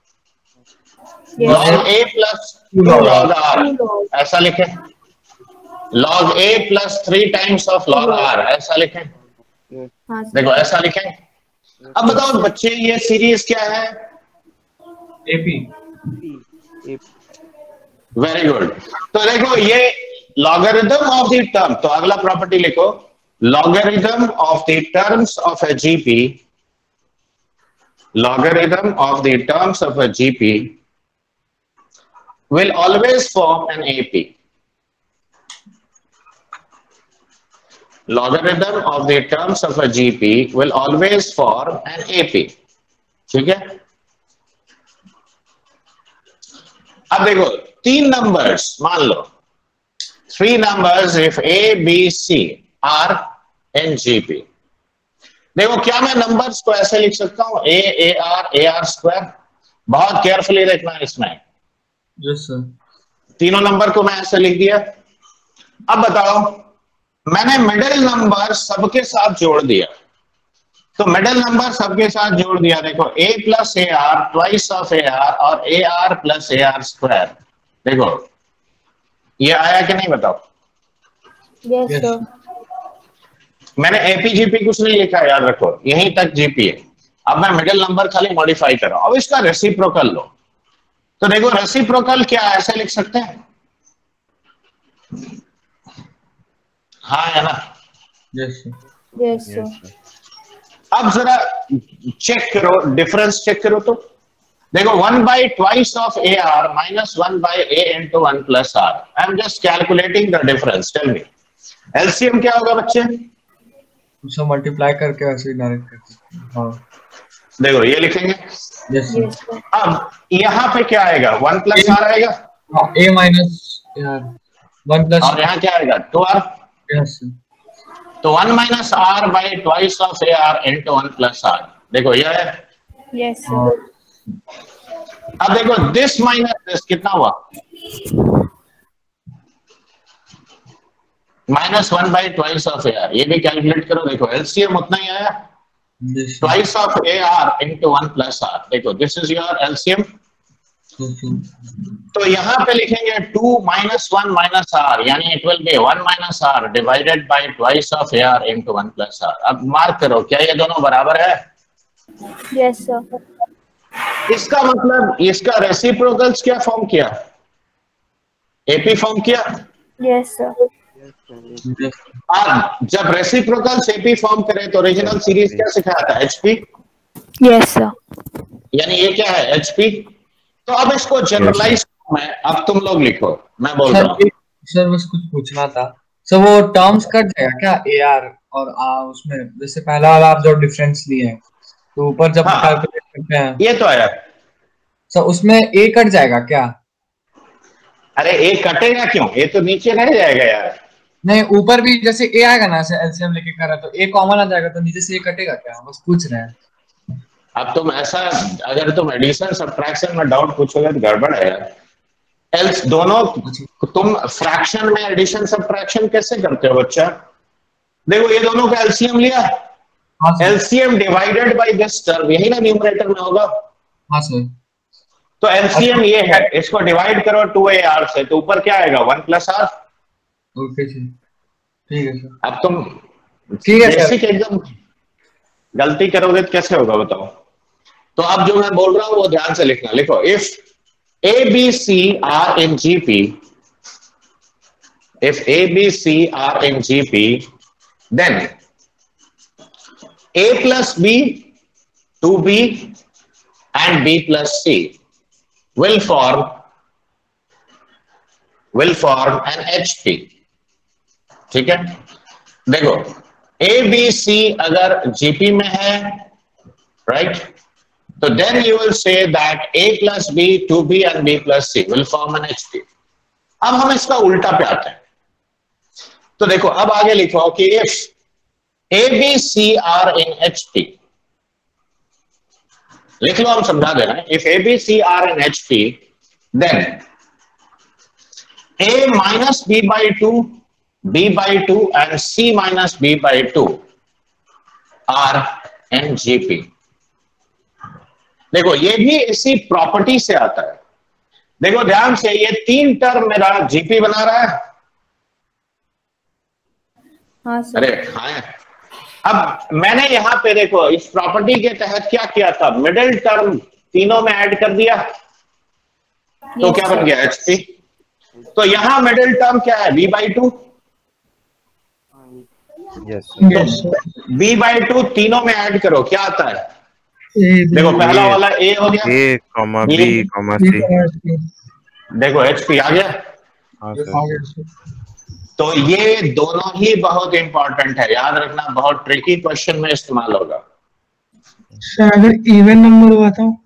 [SPEAKER 1] Log A plus log R ऐसा लिखें। Log A plus 3 times of log R ऐसा लिखें। देखो ऐसा लिखें। अब बताओ बच्चे ये सीरीज क्या है?
[SPEAKER 2] एपी।
[SPEAKER 1] Very good. तो देखो ये लॉगरिथम ऑफ द टर्म, तो अगला प्रॉपर्टी लिखो, logarithm of the terms of a GP, logarithm of the terms of a GP will always form an AP. Logarithm of the terms of a GP will always form an AP. ठीक है। अब देखो 3 numbers मान लो, 3 numbers if A, B, C are in GP। देखो क्या मैं numbers को ऐसे लिख सकता हूं? A R square. बहुत केयरफुली देखना है इसमें।
[SPEAKER 2] Yes sir.
[SPEAKER 1] तीनों नंबर को मैं ऐसे लिख दिया। अब बताओ मैंने मिडिल नंबर सबके साथ जोड़ दिया, तो मिडिल नंबर सबके साथ जोड़ दिया। देखो a plus A R twice of A R और A R plus A R square. देखो ये आया कि नहीं बताओ?
[SPEAKER 4] Yes sir.
[SPEAKER 1] मैंने एपीजीपी कुछ नहीं लिखा, याद रखो यहीं तक जीपी है। अब मैं मिडिल नंबर खाली मॉडिफाई कर रहा हूं। अब इसका रेसिप्रोकल लो, तो देखो रेसिप्रोकल क्या ऐसे लिख सकते हैं? हाँ है ना?
[SPEAKER 2] Yes
[SPEAKER 4] yes sir.
[SPEAKER 1] अब जरा चेक करो, डिफरेंस चेक करो। तो देखो 1 by twice of AR minus 1 by A into 1 plus R. I am just calculating the difference. Tell me, LCM क्या होगा बच्चे?
[SPEAKER 2] उसको मल्टीप्लाई करके वैसे ही डायरेक्ट करते हैं। हाँ
[SPEAKER 1] देखो ये लिखेंगे।
[SPEAKER 2] Yes
[SPEAKER 4] sir.
[SPEAKER 1] अब यहाँ पे क्या आएगा? 1 plus R आएगा।
[SPEAKER 2] हाँ a माइनस 1 प्लस
[SPEAKER 1] और यहाँ क्या आएगा? 2R।
[SPEAKER 2] यस
[SPEAKER 1] तो 1 minus R by twice of AR into 1 plus R। देखो ये है।
[SPEAKER 4] Yes sir.
[SPEAKER 1] अब देखो दिस माइनस दिस कितना हुआ? -1 by twice of AR। ये भी कैलकुलेट करो। देखो LCM उतना ही आया, twice of AR into 1 plus R। देखो दिस इज योर LCM। तो यहाँ पे लिखेंगे 2 minus 1 minus R, यानी it will be 1 minus R divided by twice of AR into 1 plus R। अब मार्क करो क्या ये दोनों बराबर है?
[SPEAKER 4] Yes sir.
[SPEAKER 1] इसका मतलब इसका रेसिप्रोकल्स क्या फॉर्म किया? एपी फॉर्म किया।
[SPEAKER 4] Yes sir.
[SPEAKER 1] अब जब रेसिप्रोकल्स एपी फॉर्म करे तो ओरिजिनल सीरीज क्या सिखाया था? एचपी।
[SPEAKER 4] Yes sir.
[SPEAKER 1] यानी ये क्या है? एचपी। तो अब इसको जनरलाइज मैं, अब तुम लोग लिखो, मैं बोल रहा हूँ।
[SPEAKER 2] सर बस कुछ पूछना था सर, वो टर्म्स कट जाएगा क्या AR और उसमें? जैसे पहला वाला आप जो डिफरेंस लिए हैं तो ऊपर जब कैलकुलेट करते हैं
[SPEAKER 1] ये तो आया
[SPEAKER 2] सर, उसमें A कट जाएगा क्या?
[SPEAKER 1] अरे ए कटेगा क्यों? ए तो नीचे रह जाएगा यार।
[SPEAKER 2] नहीं ऊपर भी जैसे A आएगा ना, ऐसे LCM लेके कर रहा तो A कॉमन आ जाएगा, तो नीचे से A कटेगा क्या? बस पूछ रहे हैं।
[SPEAKER 1] अब तुम ऐसा, अगर तुम एडिशन सब्ट्रैक्शन में डाउट पूछोगे तो गड़बड़ है यार। एल्स दोनों तुम फ्रैक्शन में एडिशन सब्ट्रैक्शन कैसे करते हो बच्चा? देखो ये दोनों का एलसीएम लिया,
[SPEAKER 2] हाँ sir.
[SPEAKER 1] LCM divided by this term, यही ना न्यूमरेटर में होगा।
[SPEAKER 2] हाँ सर।
[SPEAKER 1] तो एलसीएम ये है, इसको डिवाइड करो 2ar से, तो ऊपर क्या आएगा 1 + r।
[SPEAKER 2] ओके सर, ठीक है सर।
[SPEAKER 1] अब तुम
[SPEAKER 2] ठीक है सर।
[SPEAKER 1] बेसिक एकदम गलती करोगे तो कैसे होगा बताओ। तो अब जो मैं बोल रहा हूं वो ध्यान से लिखना। लिखो, if A, B, C are in GP, if A, B, C are in GP, then A plus B, 2B and B plus C will form an HP। ठीक है, देखो A, B, C अगर GP में है, right, तो then you will say that A plus B, 2B and B plus C will form an HP। अब हम इसका उल्टा पे आते हैं। तो देखो अब आगे लिखो कि if A, B, C are in HP, लिख लो, हम समझा दे रहे हैं। If A, B, C are in HP, then A minus B by 2, B by 2 and C minus B by 2 are in GP। देखो ये भी इसी प्रॉपर्टी से आता है। देखो ध्यान से, ये 3 टर्म मेरा जीपी बना रहा है।
[SPEAKER 4] हाँ सर।
[SPEAKER 1] अरे हाँ, अब मैंने यहाँ पे देखो इस प्रॉपर्टी के तहत क्या किया था, मिडिल टर्म तीनों में ऐड कर दिया, तो क्या बन गया एचपी। तो यहाँ मिडिल टर्म क्या है, b/2। b/2 तीनों में ऐड करो, क्या आता है, देखो पहला वाला ए हो गया,
[SPEAKER 3] A, B, C।
[SPEAKER 1] देखो एचपी आ गया।
[SPEAKER 3] हाँ सर।
[SPEAKER 1] तो ये दोनों ही बहुत इंपॉर्टेंट है, याद रखना, बहुत ट्रिकी क्वेश्चन में इस्तेमाल होगा।
[SPEAKER 9] सर अगर इवन नंबर हुआ तो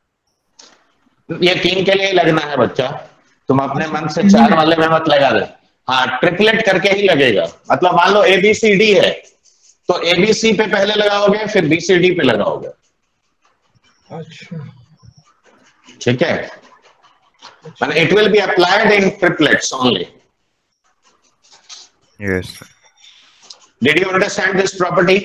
[SPEAKER 1] ये 3 के लिए लगना है बच्चा, तुम अपने मन से 4 वाले में मत लगा दे। हाँ, ट्रिपलेट करके ही लगेगा। मतलब मान लो ABCD है, तो ABC पे पहले लगाओगे, फिर BCD पे लगाओगे।
[SPEAKER 9] अच्छा,
[SPEAKER 1] ठीक है, मैंने it will be applied in triplets only.
[SPEAKER 3] Yes।
[SPEAKER 1] Did you understand this property?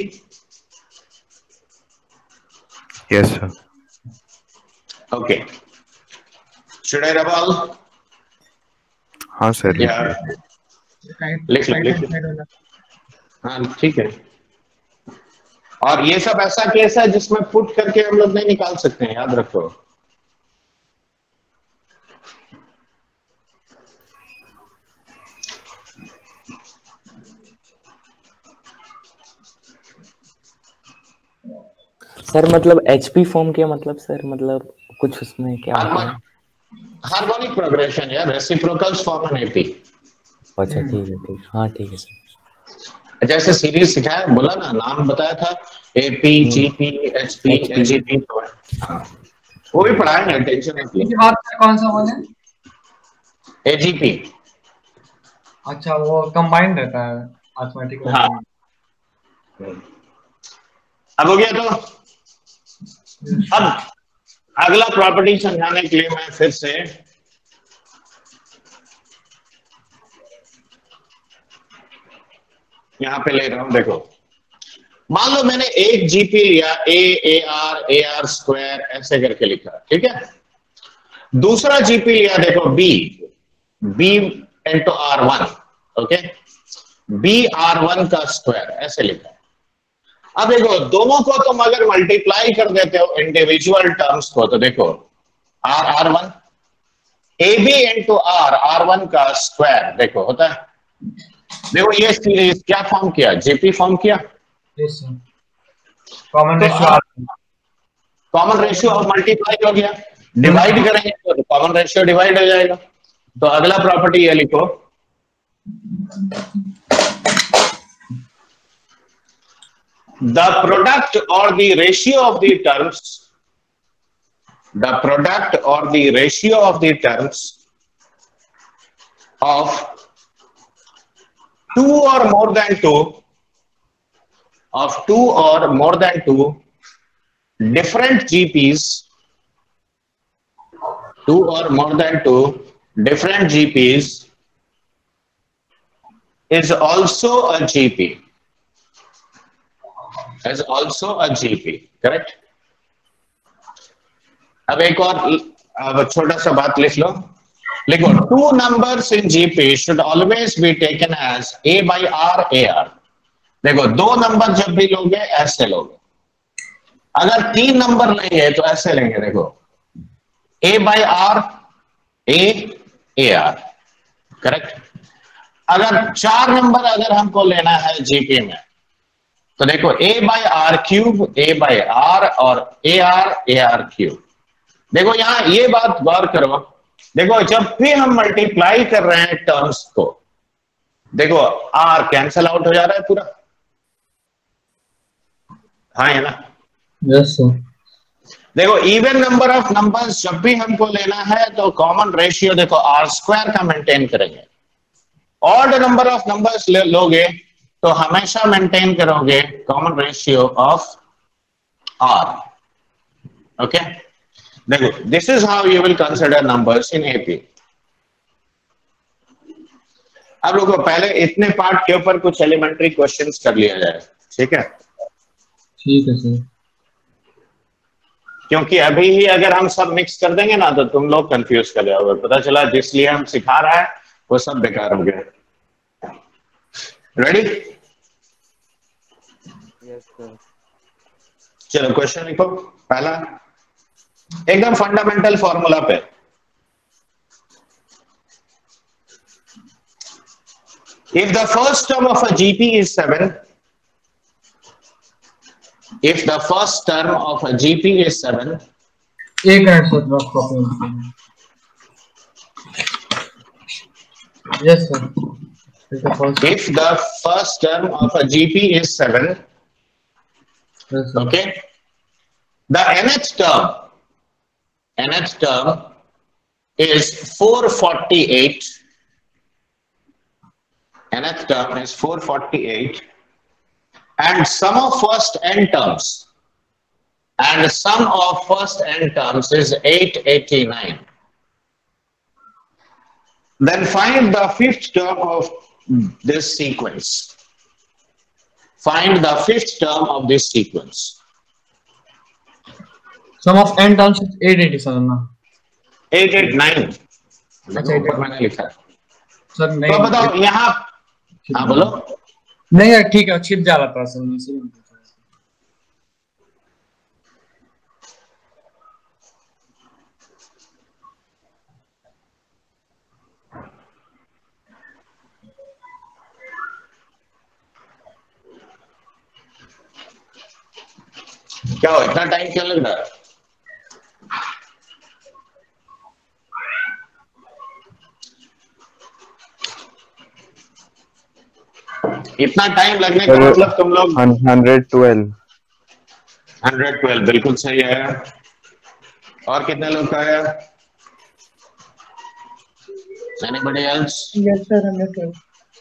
[SPEAKER 3] Yes sir।
[SPEAKER 1] Okay. Should I rub all?
[SPEAKER 3] हाँ सर।
[SPEAKER 1] Yeah. लिख लो। हाँ ठीक है। और ये सब ऐसा केस है जिसमें पुट करके हम लोग नहीं निकाल सकते हैं, याद रखो।
[SPEAKER 5] सर मतलब एचपी फॉर्म क्या मतलब सर, मतलब कुछ उसमें क्या होता है?
[SPEAKER 1] हार्मोनिक प्रोग्रेशन या रेसिप्रोकल्स फॉर्म एन एपी।
[SPEAKER 5] अच्छा ठीक है, ठीक, हाँ ठीक है सर।
[SPEAKER 1] जैसे सीरीज सिखाया, बोला ना, नाम बताया था, एपी, जीपी, एचपी, एजीपी, वो भी पढ़ाएंगे, टेंशन नहीं।
[SPEAKER 2] ये बात कौन सा बोले?
[SPEAKER 1] एजीपी।
[SPEAKER 2] अच्छा, वो कंबाइंड रहता है अर्थमेटिक।
[SPEAKER 1] हाँ, अब हो गया। तो अब अगला प्रॉपर्टी समझाने के लिए मैं फिर से यहां पे ले रहा हूं। देखो मान लो मैंने एक जीपी लिया, ए आर स्क्वायर ऐसे करके लिखा, ठीक है। दूसरा जीपी लिया, देखो B into R1, okay, BR1 का स्क्वायर ऐसे लिखा। अब देखो दोनों को तुम अगर मल्टीप्लाई कर देते हो इंडिविजुअल टर्म्स को, तो देखो R1 AB इंटू R1 का स्क्वायर देखो होता है। देखो ये सीरीज क्या फॉर्म किया, जेपी फॉर्म किया। कॉमन रेशियो और मल्टीप्लाई हो गया, डिवाइड करेंगे तो कॉमन रेशियो डिवाइड हो जाएगा। तो अगला प्रॉपर्टी ये लिखो, the product or the ratio of the terms, the product or the ratio of the terms of 2 or more than 2 different GPs, 2 or more than 2 different GPs is also a GP. is also a GP, correct? अब एक और अब छोटा सा बात लिख लो, लिखो 2 numbers in GP should always be taken as A by R AR. देखो 2 नंबर जब भी लोगे ऐसे लोगे, अगर 3 नंबर लेंगे तो ऐसे लेंगे, देखो A by R A AR, correct? अगर 4 नंबर अगर हमको लेना है जीपी में तो देखो A by R cube, A by R और AR क्यूब। देखो यहां ये बात गौर करो, देखो जब भी हम मल्टीप्लाई कर रहे हैं टर्म्स को, देखो R कैंसल आउट हो जा रहा है पूरा, हाँ है ना?
[SPEAKER 2] Yes sir.
[SPEAKER 1] देखो इवन नंबर ऑफ नंबर्स जब भी हमको लेना है तो कॉमन रेशियो देखो R स्क्वायर का मेंटेन करेंगे। ऑड नंबर ऑफ नंबर्स लोगे तो हमेशा मेंटेन करोगे common ratio of R। Okay, देखो this is how you will consider numbers in AP. अब लोगों पहले इतने पार्ट के ऊपर कुछ एलिमेंट्री क्वेश्चंस कर लिया जाए, ठीक है?
[SPEAKER 2] ठीक है सर।
[SPEAKER 1] क्योंकि अभी ही अगर हम सब मिक्स कर देंगे ना तो तुम लोग कंफ्यूज कर जाओगे, पता चला जिसलिए हम सिखा रहा है वो सब बेकार हो गया। रेडी?
[SPEAKER 5] Yes sir.
[SPEAKER 1] चलो क्वेश्चन लिखो। पहला एकदम फंडामेंटल फॉर्मूला पे, if the first term of a GP is 7, if the first term of a GP is 7,
[SPEAKER 2] एक minute sir, drop copy. Yes sir.
[SPEAKER 1] if the first term of a GP is 7,
[SPEAKER 2] yes, sir.
[SPEAKER 1] okay, the nth term is 448. Nth term is 448. And sum of first n terms is 889. Then find the fifth term of this sequence. Find the fifth term of this sequence.
[SPEAKER 2] Sum of n terms is 887 ना?
[SPEAKER 1] 889।
[SPEAKER 2] अच्छा,
[SPEAKER 1] ऊपर मैंने लिखा है
[SPEAKER 2] sir. नहीं
[SPEAKER 1] तो बताओ यहाँ, हाँ बोलो।
[SPEAKER 2] नहीं यार ठीक है, छिप जा रहा था सर।
[SPEAKER 1] क्या हो, इतना टाइम क्यों लग रहा है? इतना टाइम लगने का मतलब तुम लोग 112 बिल्कुल सही है। और कितने लोग का है? Anybody else?
[SPEAKER 9] Yes, sir, 112.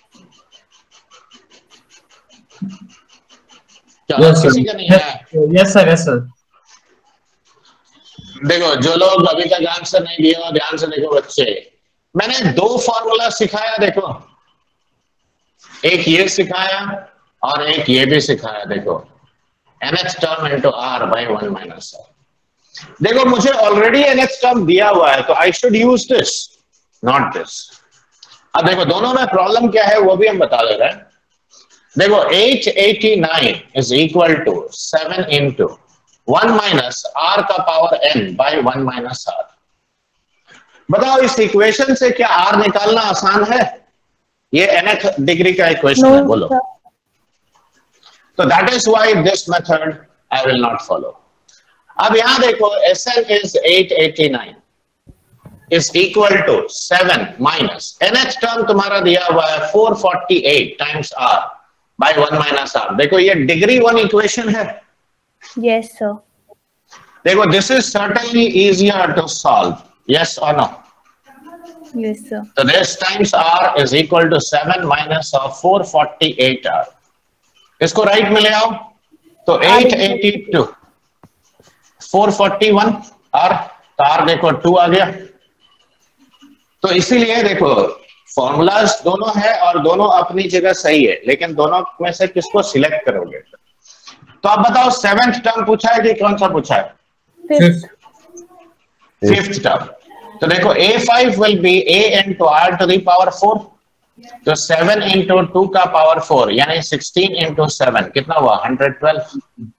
[SPEAKER 2] Yes,
[SPEAKER 1] किसी का नहीं है?
[SPEAKER 2] Yes sir, yes sir.
[SPEAKER 1] देखो जो लोग अभी तक आंसर नहीं दिए हो ध्यान से देखो बच्चे, मैंने 2 फॉर्मूला सिखाया, देखो एक ये सिखाया और एक ये भी सिखाया। देखो nth term into r by 1 minus r। देखो मुझे ऑलरेडी nth टर्म दिया हुआ है तो I should use this, not this. अब देखो दोनों में प्रॉब्लम क्या है वो भी हम बता दे रहे हैं। देखो 889 is equal to 7 into 1 minus r का power n by 1 minus r। बताओ इस इक्वेशन से क्या r निकालना आसान है? ये nth डिग्री का इक्वेशन है, बोलो। तो that is why this method I will not follow. अब यहां देखो Sn is 889 is equal to 7 minus nth term तुम्हारा दिया हुआ है 448 times r by 1 minus r। देखो ये डिग्री 1 इक्वेशन है।
[SPEAKER 4] Yes, sir.
[SPEAKER 1] देखो this is certainly easier to solve, yes और no?
[SPEAKER 4] Yes, sir.
[SPEAKER 1] So this times r is equal to 7 minus of 448r। इसको राइट में ले आओ तो 882 441 r, तो r देखो 2 आ गया। तो इसीलिए देखो फॉर्मूलाज दोनों है और दोनों अपनी जगह सही है, लेकिन दोनों में से किसको सिलेक्ट करोगे? तो आप बताओ 7th टर्म पूछा है कि कौन सा पूछा है?
[SPEAKER 9] Fifth
[SPEAKER 1] 5th term. तो देखो A5 will be A into R to the power 4, तो 7 into 2 का पावर 4 यानी 16 into 7 कितना हुआ? 112।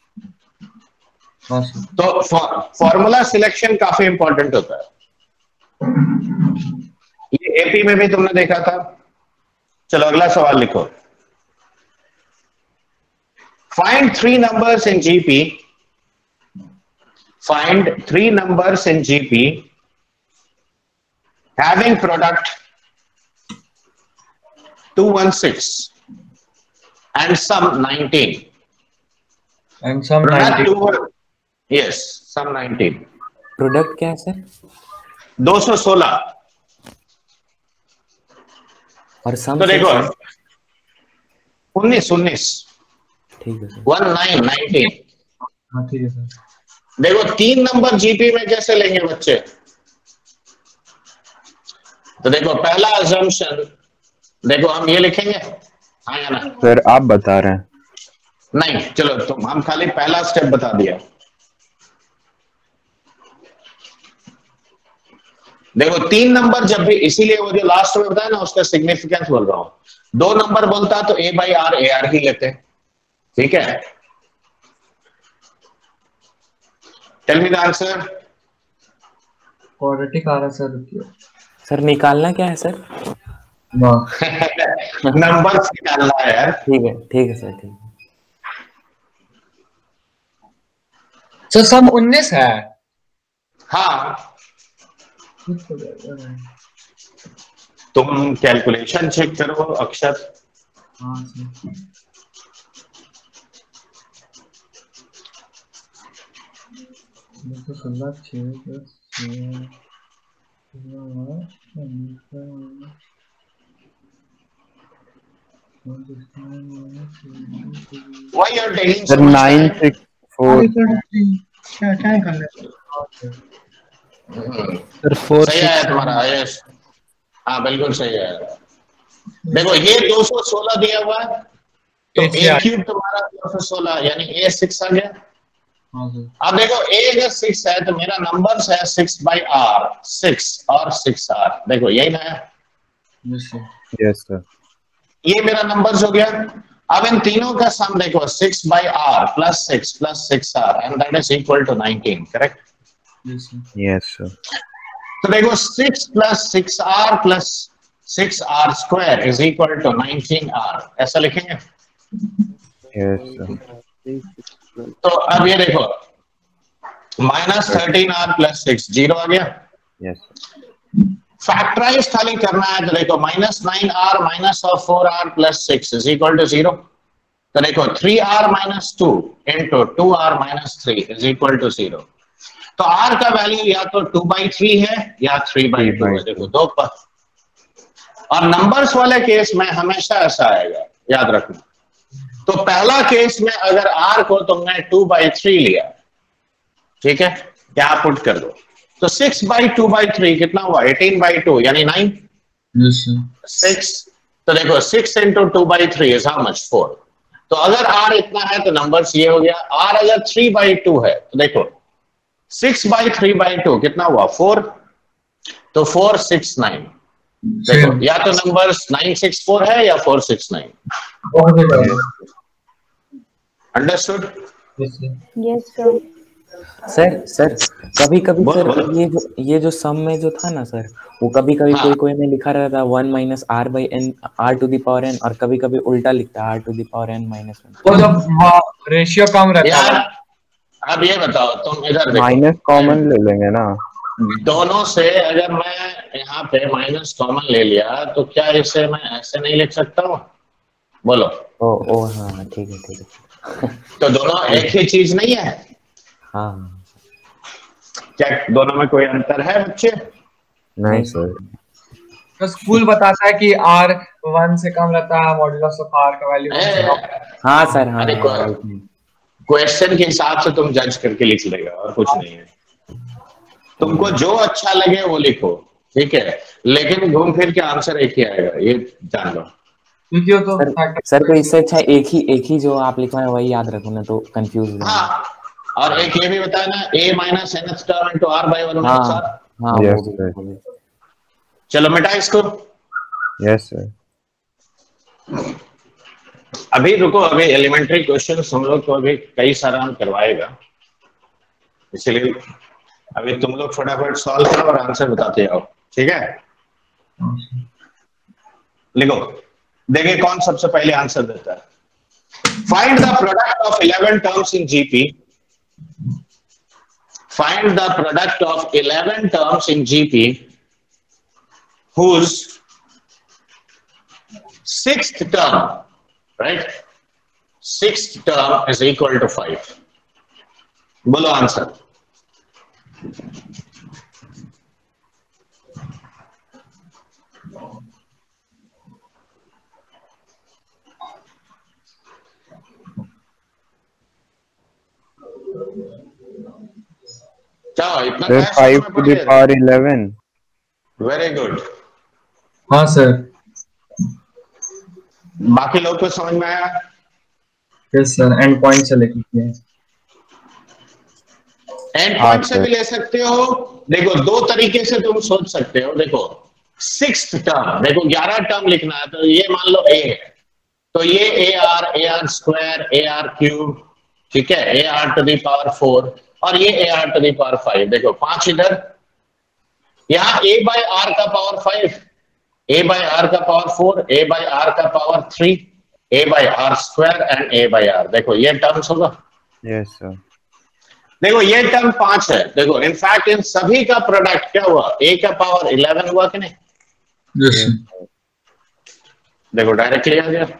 [SPEAKER 1] तो फॉर्मूला सिलेक्शन काफी इंपॉर्टेंट होता है, ये एपी में भी तुमने देखा था। चलो अगला सवाल लिखो। Find 3 numbers in GP, find 3 numbers in GP having product 216 and sum 19
[SPEAKER 2] and some
[SPEAKER 1] product
[SPEAKER 2] 90
[SPEAKER 1] yes sum 19
[SPEAKER 5] product क्या है सर?
[SPEAKER 1] 216
[SPEAKER 5] और सम
[SPEAKER 1] तो देखो 19
[SPEAKER 5] ठीक है सर।
[SPEAKER 1] 19
[SPEAKER 2] हाँ ठीक है सर।
[SPEAKER 1] देखो 3 नंबर जीपी में कैसे लेंगे बच्चे? तो देखो पहला अजम्पशन, देखो हम ये लिखेंगे, हाँ या ना?
[SPEAKER 3] सर आप बता रहे हैं।
[SPEAKER 1] नहीं चलो तुम, हम खाली पहला स्टेप बता दिया। देखो 3 नंबर जब भी, इसीलिए वो जो लास्ट में बताया ना उसका सिग्निफिकेंस बोल रहा हूं। 2 नंबर बोलता तो A by R AR ही लेते, ठीक है? Tell me the answer.
[SPEAKER 2] Quadratic आ रहा है सर।
[SPEAKER 5] सर निकालना क्या है सर?
[SPEAKER 1] नंबर निकालना है यार।
[SPEAKER 5] ठीक है सर, ठीक है।
[SPEAKER 2] सर सम 19 है।
[SPEAKER 1] हाँ तुम कैलकुलेशन चेक करो अक्षर।
[SPEAKER 2] हाँ सर। तो 16 6 10
[SPEAKER 1] Why you are taking
[SPEAKER 3] sir
[SPEAKER 1] so much time?
[SPEAKER 3] 964
[SPEAKER 9] क्या क्या निकालना है?
[SPEAKER 6] सर 4
[SPEAKER 1] सही है तुम्हारा, यस हाँ बिल्कुल सही है। देखो ये 216 दिया हुआ है, तो A क्यूब तुम्हारा 216 यानी A 6 आ गया। अब देखो A अगर 6 है तो मेरा नंबर्स है 6 by R, 6 और 6R, देखो यही ना है?
[SPEAKER 3] Yes sir.
[SPEAKER 1] ये मेरा नंबर्स हो गया। अब इन तीनों का सम देखो 6 by R plus 6 plus 6R and that is equal to 19, correct?
[SPEAKER 3] Yes sir.
[SPEAKER 1] तो देखो 6 plus 6R plus 6R square is equal to 19R, ऐसा लिखेंगे?
[SPEAKER 3] Yes sir.
[SPEAKER 1] तो अब ये देखो -13R plus 6 0 आ गया।
[SPEAKER 3] यस
[SPEAKER 1] फैक्टराइज खाली करना है, तो देखो -9R minus of 4R plus 6 is equal to 0। तो देखो 3R minus 2 into 2R minus 3 is equal to 0। तो R का वैल्यू या तो 2/3 है या 3/2 है। देखो दो पर, और नंबर्स वाले केस में हमेशा ऐसा आएगा, याद रखना। तो पहला केस में अगर R को तुमने 2/3 लिया, ठीक है, क्या पुट कर दो, तो 6/2/3 कितना हुआ? 18/2 यानी 9। 6, तो देखो 6 into 2/3 is how much? 4। तो अगर R इतना है तो नंबर्स ये हो गया। R अगर 3/2 है तो देखो 6/3/2 कितना हुआ? 4। तो 4 6 9, देखो या तो नंबर्स 964 है या 469। अंडरस्टूड?
[SPEAKER 4] Yes sir.
[SPEAKER 5] सर कभी कभी सर ये जो सम में जो था ना सर, वो कभी कभी कोई में लिखा रहता है 1 minus R by n R to the power n, और कभी कभी उल्टा लिखता है R to the power n minus 1।
[SPEAKER 2] वो जब रेशियो कम रहता है।
[SPEAKER 1] अब ये बताओ तुम इधर देखो,
[SPEAKER 3] माइनस कॉमन ले लेंगे ना
[SPEAKER 1] दोनों से। अगर मैं यहाँ पे माइनस कॉमन ले लिया तो क्या इसे मैं ऐसे नहीं लिख सकता हूँ? बोलो।
[SPEAKER 5] ओ हाँ ठीक है।
[SPEAKER 1] तो दोनों एक ही चीज नहीं है?
[SPEAKER 5] हाँ।
[SPEAKER 1] क्या दोनों में कोई अंतर है बच्चे?
[SPEAKER 3] नहीं सर।
[SPEAKER 2] तो स्कूल बताता है कि R 1 से कम रहता है, मॉड्यूलस ऑफ R का वैल्यू।
[SPEAKER 5] हाँ सर हाँ।
[SPEAKER 1] क्वेश्चन के हिसाब से तुम जज करके लिख लेगा और कुछ नहीं है। तुमको जो अच्छा लगे वो लिखो, ठीक है, लेकिन घूम फिर के आंसर एक ही आएगा, ये जान लो।
[SPEAKER 2] क्योंकि वो तो
[SPEAKER 5] सर तो इससे अच्छा एक ही जो आप लिखा है वही याद रखो ना, तो कंफ्यूज हो जाएगा।
[SPEAKER 1] हाँ, और एक ये भी बताया ना, a minus nth term into r by 1
[SPEAKER 5] हाँ
[SPEAKER 1] माइनस r।
[SPEAKER 5] हाँ
[SPEAKER 3] Yes,
[SPEAKER 5] वो
[SPEAKER 3] sir.
[SPEAKER 5] भी।
[SPEAKER 1] चलो मिटा इसको।
[SPEAKER 3] Yes, sir.
[SPEAKER 1] अभी रुको, अभी एलिमेंट्री क्वेश्चन हम लोग को अभी कई सारा हम करवाएगा, इसलिए अभी तुम लोग फटाफट सॉल्व करो और आंसर बताते जाओ, ठीक है? लिखो, देखिए कौन सबसे पहले आंसर देता है। Find the product of 11 terms in GP. Find the product of 11 terms in GP whose sixth term, right? Sixth term is equal to 5. बोलो आंसर। क्या इतना
[SPEAKER 3] Sir, 5 to the power 11.
[SPEAKER 1] Very good.
[SPEAKER 2] हाँ sir.
[SPEAKER 1] बाकी लोग को समझ में आया?
[SPEAKER 2] यस सर, एंड पॉइंट से लेके
[SPEAKER 1] एंड पॉइंट से भी ले सकते हो। देखो दो तरीके से तुम सोच सकते हो। देखो सिक्स्थ टर्म, देखो 11 टर्म लिखना है, तो ये मान लो ए है, तो ये A R square, A R cube, ठीक है, A R to the power 4 और ये A R to the power 5। देखो 5 इधर, यहाँ ए बाय आर का पावर 5, ए बाय आर का पावर 4, ए बाय आर का power 3, A by R square and A by R. देखो ये टर्म्स होगा।
[SPEAKER 3] Yes, sir.
[SPEAKER 1] देखो ये टर्म 5 है। देखो इनफैक्ट इन सभी का प्रोडक्ट क्या हुआ, ए का पावर 11 हुआ कि नहीं?
[SPEAKER 2] यस
[SPEAKER 1] देखो डायरेक्टली आ गया।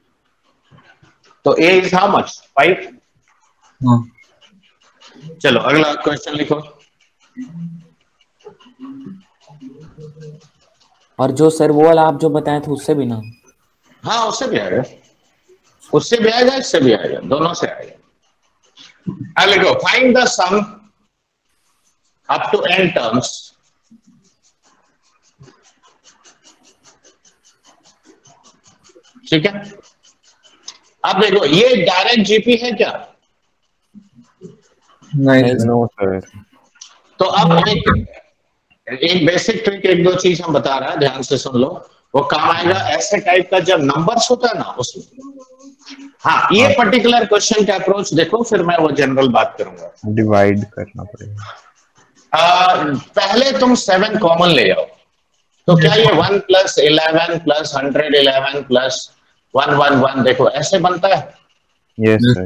[SPEAKER 1] तो ए इज हाउ मच? 5।
[SPEAKER 2] हाँ
[SPEAKER 1] चलो अगला क्वेश्चन लिखो।
[SPEAKER 5] और जो सर वो वाला आप जो बताए थे उससे भी ना?
[SPEAKER 1] हाँ उससे भी आएगा, उससे भी आएगा, इससे भी आएगा, दोनों से आएगा। अब लिखो find the sum up to n terms ठीक है। अब देखो ये डायरेक्ट जीपी है क्या?
[SPEAKER 2] नहीं
[SPEAKER 3] No, sir.
[SPEAKER 1] तो अब एक बेसिक ट्रिक, एक दो चीज हम बता रहे हैं, ध्यान से सुन लो, वो काम आएगा ऐसे टाइप का जब नंबर्स होता है ना उसमें। हाँ ये पर्टिकुलर क्वेश्चन का अप्रोच देखो, फिर मैं वो जनरल बात करूंगा।
[SPEAKER 3] Divide करना पड़ेगा।
[SPEAKER 1] पहले तुम 7 कॉमन ले जाओ, तो क्या ये 1 प्लस 11 प्लस 111 प्लस 111 देखो ऐसे बनता है।
[SPEAKER 3] Yes, sir.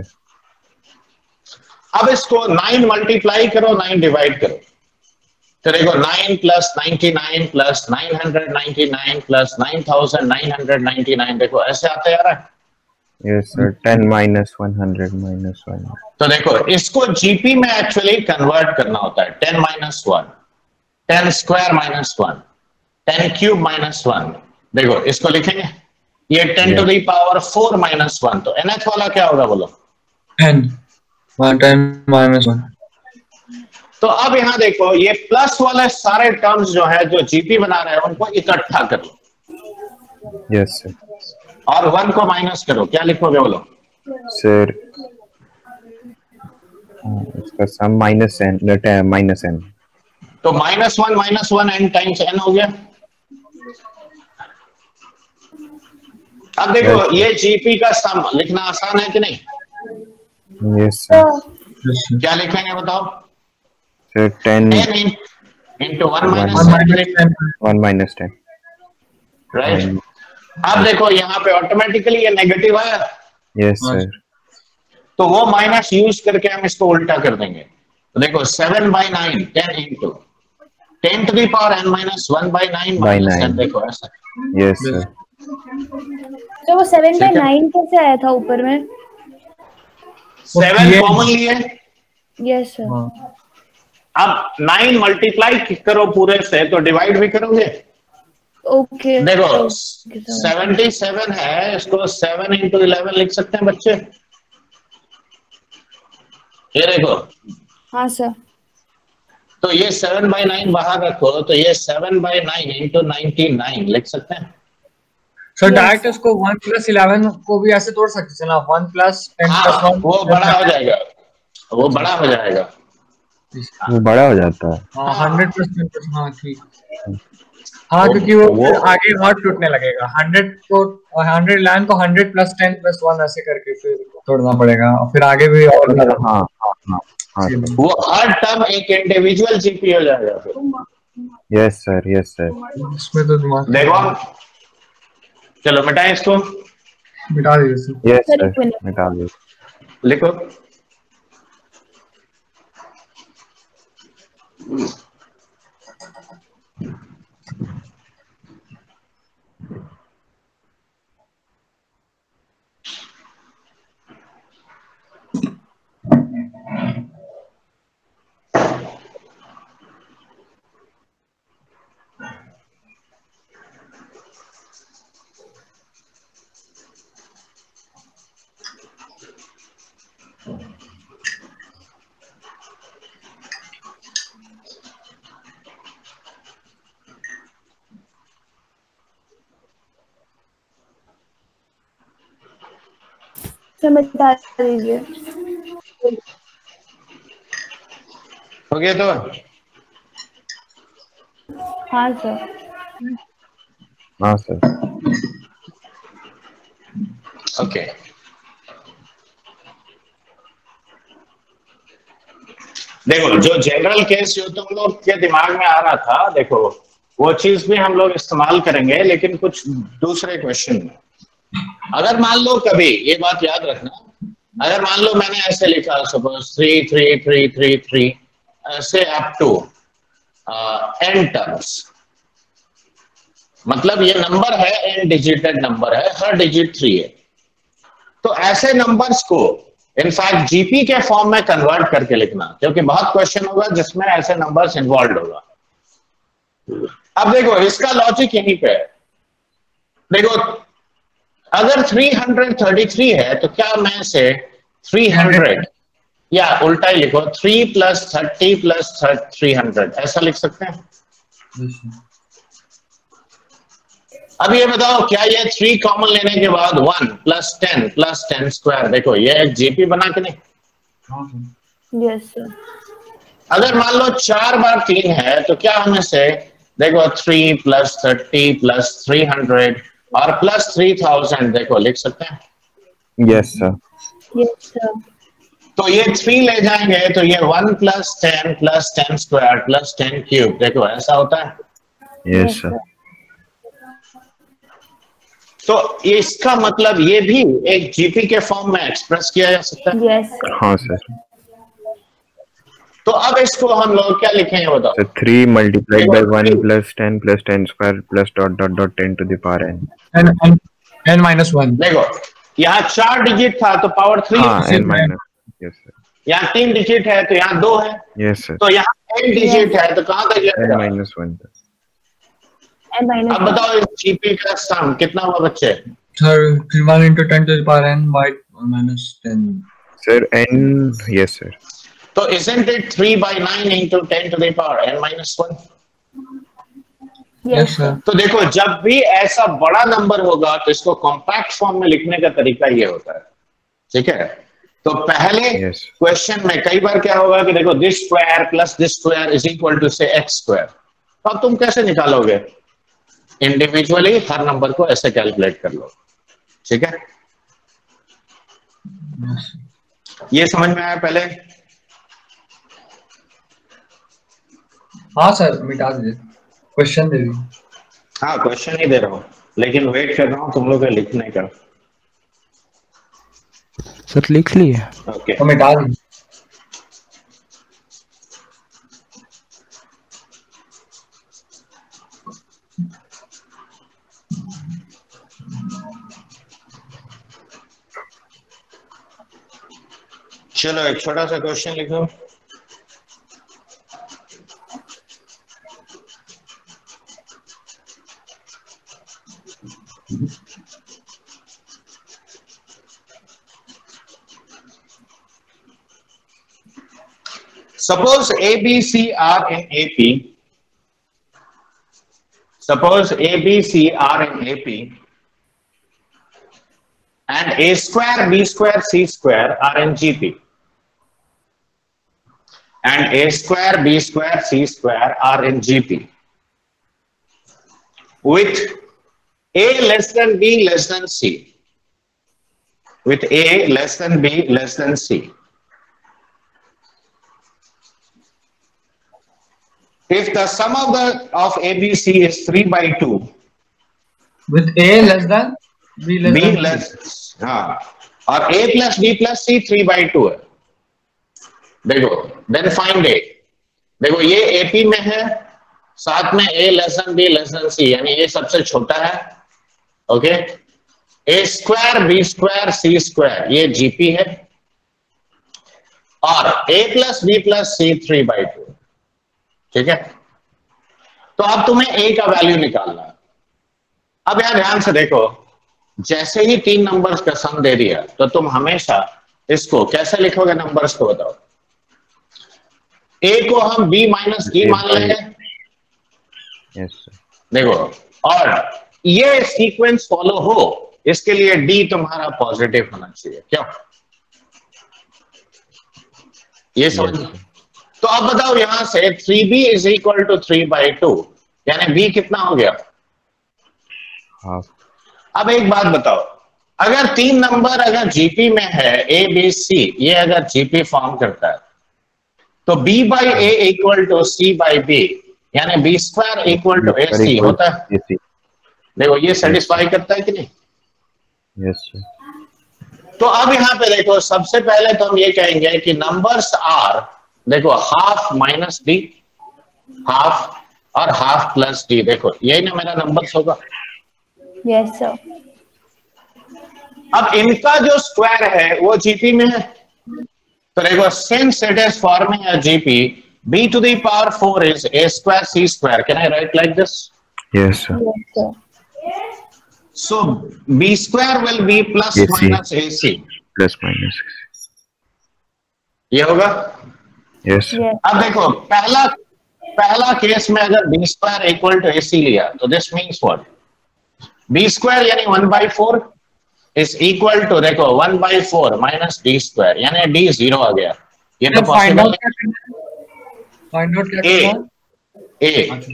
[SPEAKER 1] अब इसको 9 मल्टीप्लाई करो, 9 डिवाइड करो, तो देखो 9 प्लस 99 प्लस 999 प्लस 9999 देखो ऐसे आते जा रहा है।
[SPEAKER 3] Yes, sir. 10 minus 100 minus 1.
[SPEAKER 1] तो देखो इसको जीपी में एक्चुअली कन्वर्ट करना होता है। 10 minus 1, 10 square minus 1, 10 cube minus 1। देखो इसको लिखेंगे, ये 10 टू दी पावर 4 माइनस 1, तो nth वाला क्या होगा बोलो?
[SPEAKER 2] And 10 minus 1।
[SPEAKER 1] तो अब यहाँ देखो ये प्लस वाले सारे टर्म्स जो है जो जीपी बना रहे हैं उनको इकट्ठा कर लो
[SPEAKER 3] Yes, sir.
[SPEAKER 1] और 1 को माइनस करो, क्या लिखोगे बोलो?
[SPEAKER 3] Sir. इसका सम minus n, minus n.
[SPEAKER 1] तो -1 n टाइम्स n हो गया। अब देखो ये जीपी का सम लिखना आसान है कि नहीं?
[SPEAKER 3] Yes, sir.
[SPEAKER 1] क्या लिखेंगे बताओ?
[SPEAKER 3] Sir, 10
[SPEAKER 1] 10 into 1 minus 10,
[SPEAKER 3] 1 minus 10.
[SPEAKER 1] Right. अब देखो यहाँ पे ऑटोमेटिकली ये नेगेटिव आया,
[SPEAKER 3] Yes, sir.
[SPEAKER 1] तो वो माइनस यूज करके हम इसको उल्टा कर देंगे। तो देखो 7/9 10 into 10 to the power n minus 1/9
[SPEAKER 3] By
[SPEAKER 1] minus 10
[SPEAKER 3] 9.
[SPEAKER 1] देखो ऐसा।
[SPEAKER 3] Yes, sir.
[SPEAKER 4] तो वो 7/9 कैसे आया था ऊपर में?
[SPEAKER 1] 7 कॉमन लिए,
[SPEAKER 4] यस सर।
[SPEAKER 1] अब 9 मल्टीप्लाई करो पूरे से, तो डिवाइड भी करोगे।
[SPEAKER 4] ओके
[SPEAKER 1] देखो 77 है, इसको 7 into 11 लिख सकते हैं बच्चे। ये देखो,
[SPEAKER 4] हाँ सर।
[SPEAKER 1] तो ये 7/9 बाहर रखो, तो ये 7/9 into 99 लिख सकते हैं।
[SPEAKER 2] सो डायरेक्ट उसको 1 + 11 को भी ऐसे तोड़ सकते थे ना, 1 + 10 + 1
[SPEAKER 1] वो बड़ा हो जाएगा, वो बड़ा हो जाएगा,
[SPEAKER 3] वो बड़ा हो जाता है।
[SPEAKER 2] हाँ 100 + 10 + हाँ ठीक। हाँ क्योंकि वो आगे और टूटने लगेगा। 100 को 100 लाइन को 100 + 10 + 1 ऐसे करके फिर तोड़ना पड़ेगा और फिर आगे भी और
[SPEAKER 3] हाँ
[SPEAKER 1] वो हर टर्म एक इंडिविजुअल जीपी हो जाएगा फिर।
[SPEAKER 3] Yes sir, yes sir.
[SPEAKER 2] इसमें तो दिमाग
[SPEAKER 1] देखो चलो मिटाएं इसको,
[SPEAKER 2] मिटा दीजिए सर।
[SPEAKER 3] यस सर, मिटा दो।
[SPEAKER 1] लिखो
[SPEAKER 4] मिटा दीजिए।
[SPEAKER 1] हो गया तो?
[SPEAKER 4] हाँ सर।
[SPEAKER 3] हाँ सर।
[SPEAKER 1] ओके देखो, जो जनरल केस जो तुम लोग के दिमाग में आ रहा था, देखो वो चीज भी हम लोग इस्तेमाल करेंगे, लेकिन कुछ दूसरे क्वेश्चन में। अगर मान लो कभी, ये बात याद रखना, अगर मान लो मैंने ऐसे लिखा सपोज 3 3 3 3 3 ऐसे अप टू n टर्म्स, मतलब ये नंबर है n डिजिटेड नंबर है, हर डिजिट 3 है, तो ऐसे नंबर्स को इनफैक्ट जीपी के फॉर्म में कन्वर्ट करके लिखना, क्योंकि बहुत क्वेश्चन होगा जिसमें ऐसे नंबर्स इन्वॉल्व होगा। अब देखो इसका लॉजिक यहीं पे है। देखो अगर 333 है तो क्या मैं से 300 या उल्टा ही लिखो 3 + 30 + 300 ऐसा लिख सकते हैं। अब ये बताओ क्या ये 3 कॉमन लेने के बाद 1 + 10 + 10², देखो ये एक जीपी बना के नहीं?
[SPEAKER 4] Yes sir.
[SPEAKER 1] अगर मान लो 4 बार 3 है तो क्या हमें से देखो 3 + 30 + 300 और +3000 देखो लिख सकते हैं।
[SPEAKER 3] Yes sir.
[SPEAKER 4] Yes sir.
[SPEAKER 1] तो ये 3 ले जाएंगे तो ये 1 + 10 + 10² + 10³ देखो ऐसा होता है।
[SPEAKER 3] Yes sir.
[SPEAKER 1] तो इसका मतलब ये भी एक जीपी के फॉर्म में एक्सप्रेस किया जा सकता है।
[SPEAKER 4] Yes sir.
[SPEAKER 3] हाँ सर।
[SPEAKER 1] तो अब इसको हम लोग क्या लिखेंगे बताओ?
[SPEAKER 3] 3 × 1 + 10 + 10² + 10 to the power n।
[SPEAKER 2] n-1।
[SPEAKER 1] देखो यहाँ 4 डिजिट था तो पावर 3।
[SPEAKER 3] हाँ n-। Yes sir.
[SPEAKER 1] यहाँ 3 डिजिट है तो यहाँ 2 है।
[SPEAKER 3] Yes sir.
[SPEAKER 1] तो यहाँ n डिजिट है तो कहाँ तक जाएगा?
[SPEAKER 3] n-1 तक।
[SPEAKER 1] अब बताओ इस जीपी का सम कितना हुआ बच्चे?
[SPEAKER 2] Sir 1 × 10 to the power n by -10।
[SPEAKER 3] Sir n, yes sir.
[SPEAKER 1] तो isn't it 3/9 × 10 to the power n-1?
[SPEAKER 2] Yes sir.
[SPEAKER 1] तो देखो जब भी ऐसा बड़ा नंबर होगा तो इसको कॉम्पैक्ट फॉर्म में लिखने का तरीका ये होता है, ठीक है? तो पहले क्वेश्चन में कई बार क्या होगा कि देखो this square + this square is equal to say x²। अब तुम कैसे निकालोगे? इंडिविजुअली हर नंबर को ऐसे कैलकुलेट कर लो, ठीक है? ये समझ में आया पहले?
[SPEAKER 2] हाँ सर मिटा दीजिए, क्वेश्चन दे दीजिए।
[SPEAKER 1] हाँ क्वेश्चन ही दे रहा हूँ, लेकिन वेट कर रहा हूँ तुम लोग के लिखने का।
[SPEAKER 6] सर लिख लिए?
[SPEAKER 1] ओके
[SPEAKER 2] तो मिटा दीजिए।
[SPEAKER 1] चलो एक छोटा सा क्वेश्चन लिखो। Suppose A, B, C are in AP. Suppose A, B, C are in AP and a square, b square, c square are in GP. And a square, b square, c square are in GP. With a less than b less than c. With a less than b less than c. If the sum of ABC is 3 by 2.
[SPEAKER 2] With a less than b less
[SPEAKER 1] b
[SPEAKER 2] than
[SPEAKER 1] less, हाँ, और a plus b plus c 3 by 2 है. देखो, then find a. देखो ये AP में है, साथ में a less than b less than c, यानी ये सबसे छोटा है. Okay, a square b square c square ये GP है, और a plus b plus c 3 by 2. ठीक है, तो अब तुम्हें a का वैल्यू निकालना है. अब यार ध्यान से देखो, जैसे ही 3 नंबर्स का सम दे दिया तो तुम हमेशा इसको कैसे लिखोगे नंबर्स को बताओ. a को हम b माइनस d मान लेंगे.
[SPEAKER 3] Yes sir.
[SPEAKER 1] देखो, और ये सीक्वेंस फॉलो हो इसके लिए d तुम्हारा पॉजिटिव होना चाहिए. क्यों? ये समझ. तो अब बताओ यहां से 3b is equal to 3 by 2, यानी b कितना हो गया?
[SPEAKER 3] हाफ.
[SPEAKER 1] अब एक बात बताओ, अगर 3 नंबर अगर GP में है a b c, ये अगर GP फॉर्म करता है तो b by a equal to c by b, यानी b square equal to ac होता है. देखो ये सेटिस्फाई करता है कि नहीं?
[SPEAKER 3] Yes sir.
[SPEAKER 1] तो अब यहाँ पे देखो, सबसे पहले तो हम ये कहेंगे कि नंबर्स आर, देखो हाफ माइनस डी, हाफ और हाफ प्लस डी. देखो यही ना मेरा नंबर्स होगा.
[SPEAKER 4] Yes, sir.
[SPEAKER 1] अब इनका जो स्क्वायर है वो जीपी में है. तो देखो, since it is forming a GP, b to the power 4 is a square c square. Can I write like this?
[SPEAKER 3] Yes sir.
[SPEAKER 4] Yes, sir.
[SPEAKER 1] So b square will be plus
[SPEAKER 3] AC.
[SPEAKER 1] minus ac.
[SPEAKER 3] Plus minus.
[SPEAKER 1] ये होगा.
[SPEAKER 3] Yes.
[SPEAKER 4] Yes.
[SPEAKER 1] अब देखो, पहला case में अगर b square equal to ac लिया तो this means what? b square यानी 1 by 4 इज इक्वल टू, देखो 1 by 4 माइनस d स्क्वायर, यानी d 0 आ गया. ये तो
[SPEAKER 2] find
[SPEAKER 1] possible
[SPEAKER 2] out find out क्या
[SPEAKER 1] है.
[SPEAKER 2] करना है?
[SPEAKER 1] a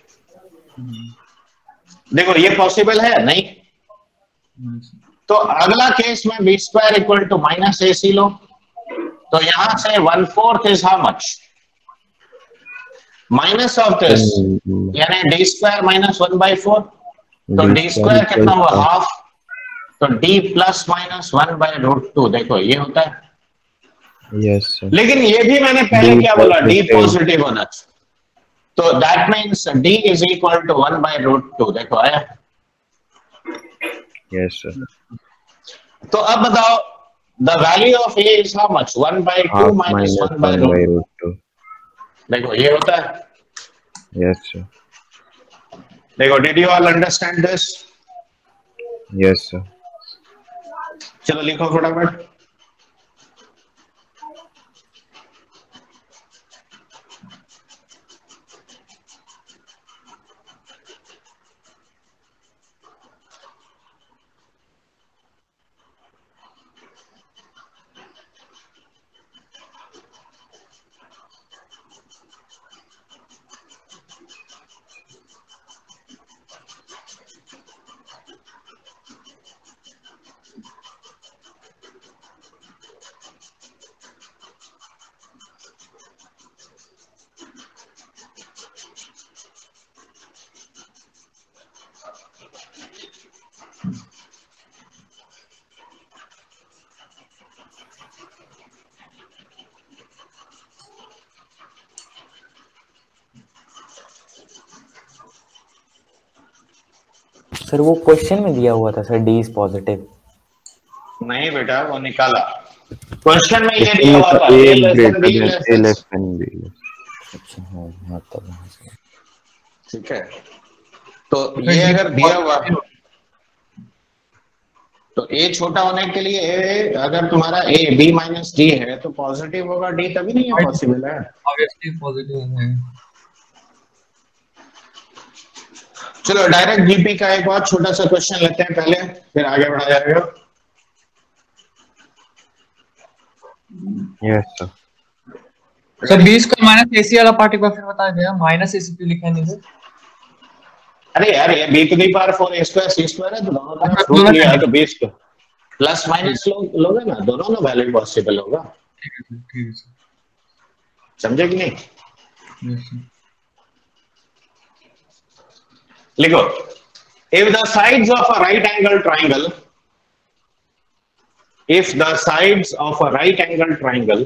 [SPEAKER 1] देखो ये पॉसिबल है नहीं? तो अगला केस में b square equal to minus ac लो. तो यहां से 1/4 is how much? Minus of this, यानी d स्क्वायर माइनस 1 by 4. तो d स्क्वायर कितना हुआ? हाफ. तो d प्लस माइनस 1 by √2. देखो ये होता है.
[SPEAKER 3] Yes sir.
[SPEAKER 1] लेकिन ये भी मैंने पहले क्या बोला? d पॉजिटिव होना चाहिए. तो that means d is equal to 1 by √2. देखो आया.
[SPEAKER 3] Yes sir.
[SPEAKER 1] तो अब बताओ, the value of a is how much? 1 by 2 minus 1 by √2. देखो ये होता है.
[SPEAKER 3] Yes sir.
[SPEAKER 1] देखो, did you all understand this?
[SPEAKER 3] Yes sir.
[SPEAKER 1] चलो लिखो फटाफट.
[SPEAKER 5] सर वो क्वेश्चन में दिया हुआ था सर डी इज पॉजिटिव.
[SPEAKER 1] नहीं बेटा, वो निकाला. क्वेश्चन में ये दिया हुआ था a less than b less than c.
[SPEAKER 5] अच्छा हाँ तब.
[SPEAKER 1] ठीक है, तो ये अगर दिया हुआ तो a छोटा होने के लिए अगर तुम्हारा a b माइनस d है तो पॉजिटिव होगा. d तभी नहीं है पॉसिबल है.
[SPEAKER 2] ऑब्वियसली पॉजिटिव है.
[SPEAKER 1] चलो डायरेक्ट जीपी का एक और छोटा सा क्वेश्चन लेते हैं पहले, फिर आगे बढ़ा जाएगा.
[SPEAKER 3] Yes, sir.
[SPEAKER 2] सर 20 का माइनस एसी वाला पार्ट एक बार फिर बता दिया, माइनस एसी क्यों लिखा है नहीं सर?
[SPEAKER 1] अरे यार ये b to the power 4 a square c square है, तो दोनों का
[SPEAKER 2] अच्छा,
[SPEAKER 1] रूट
[SPEAKER 2] दोनों
[SPEAKER 1] लिया है,
[SPEAKER 2] का-
[SPEAKER 1] तो 20 का प्लस माइनस लोगे ना, दोनों ना वैल्यू पॉसिबल होगा,
[SPEAKER 2] ठीक है सर।
[SPEAKER 1] समझे कि नहीं?
[SPEAKER 2] Yes, sir.
[SPEAKER 1] लिखो, if the sides of a right angle triangle, if the sides of a right angle triangle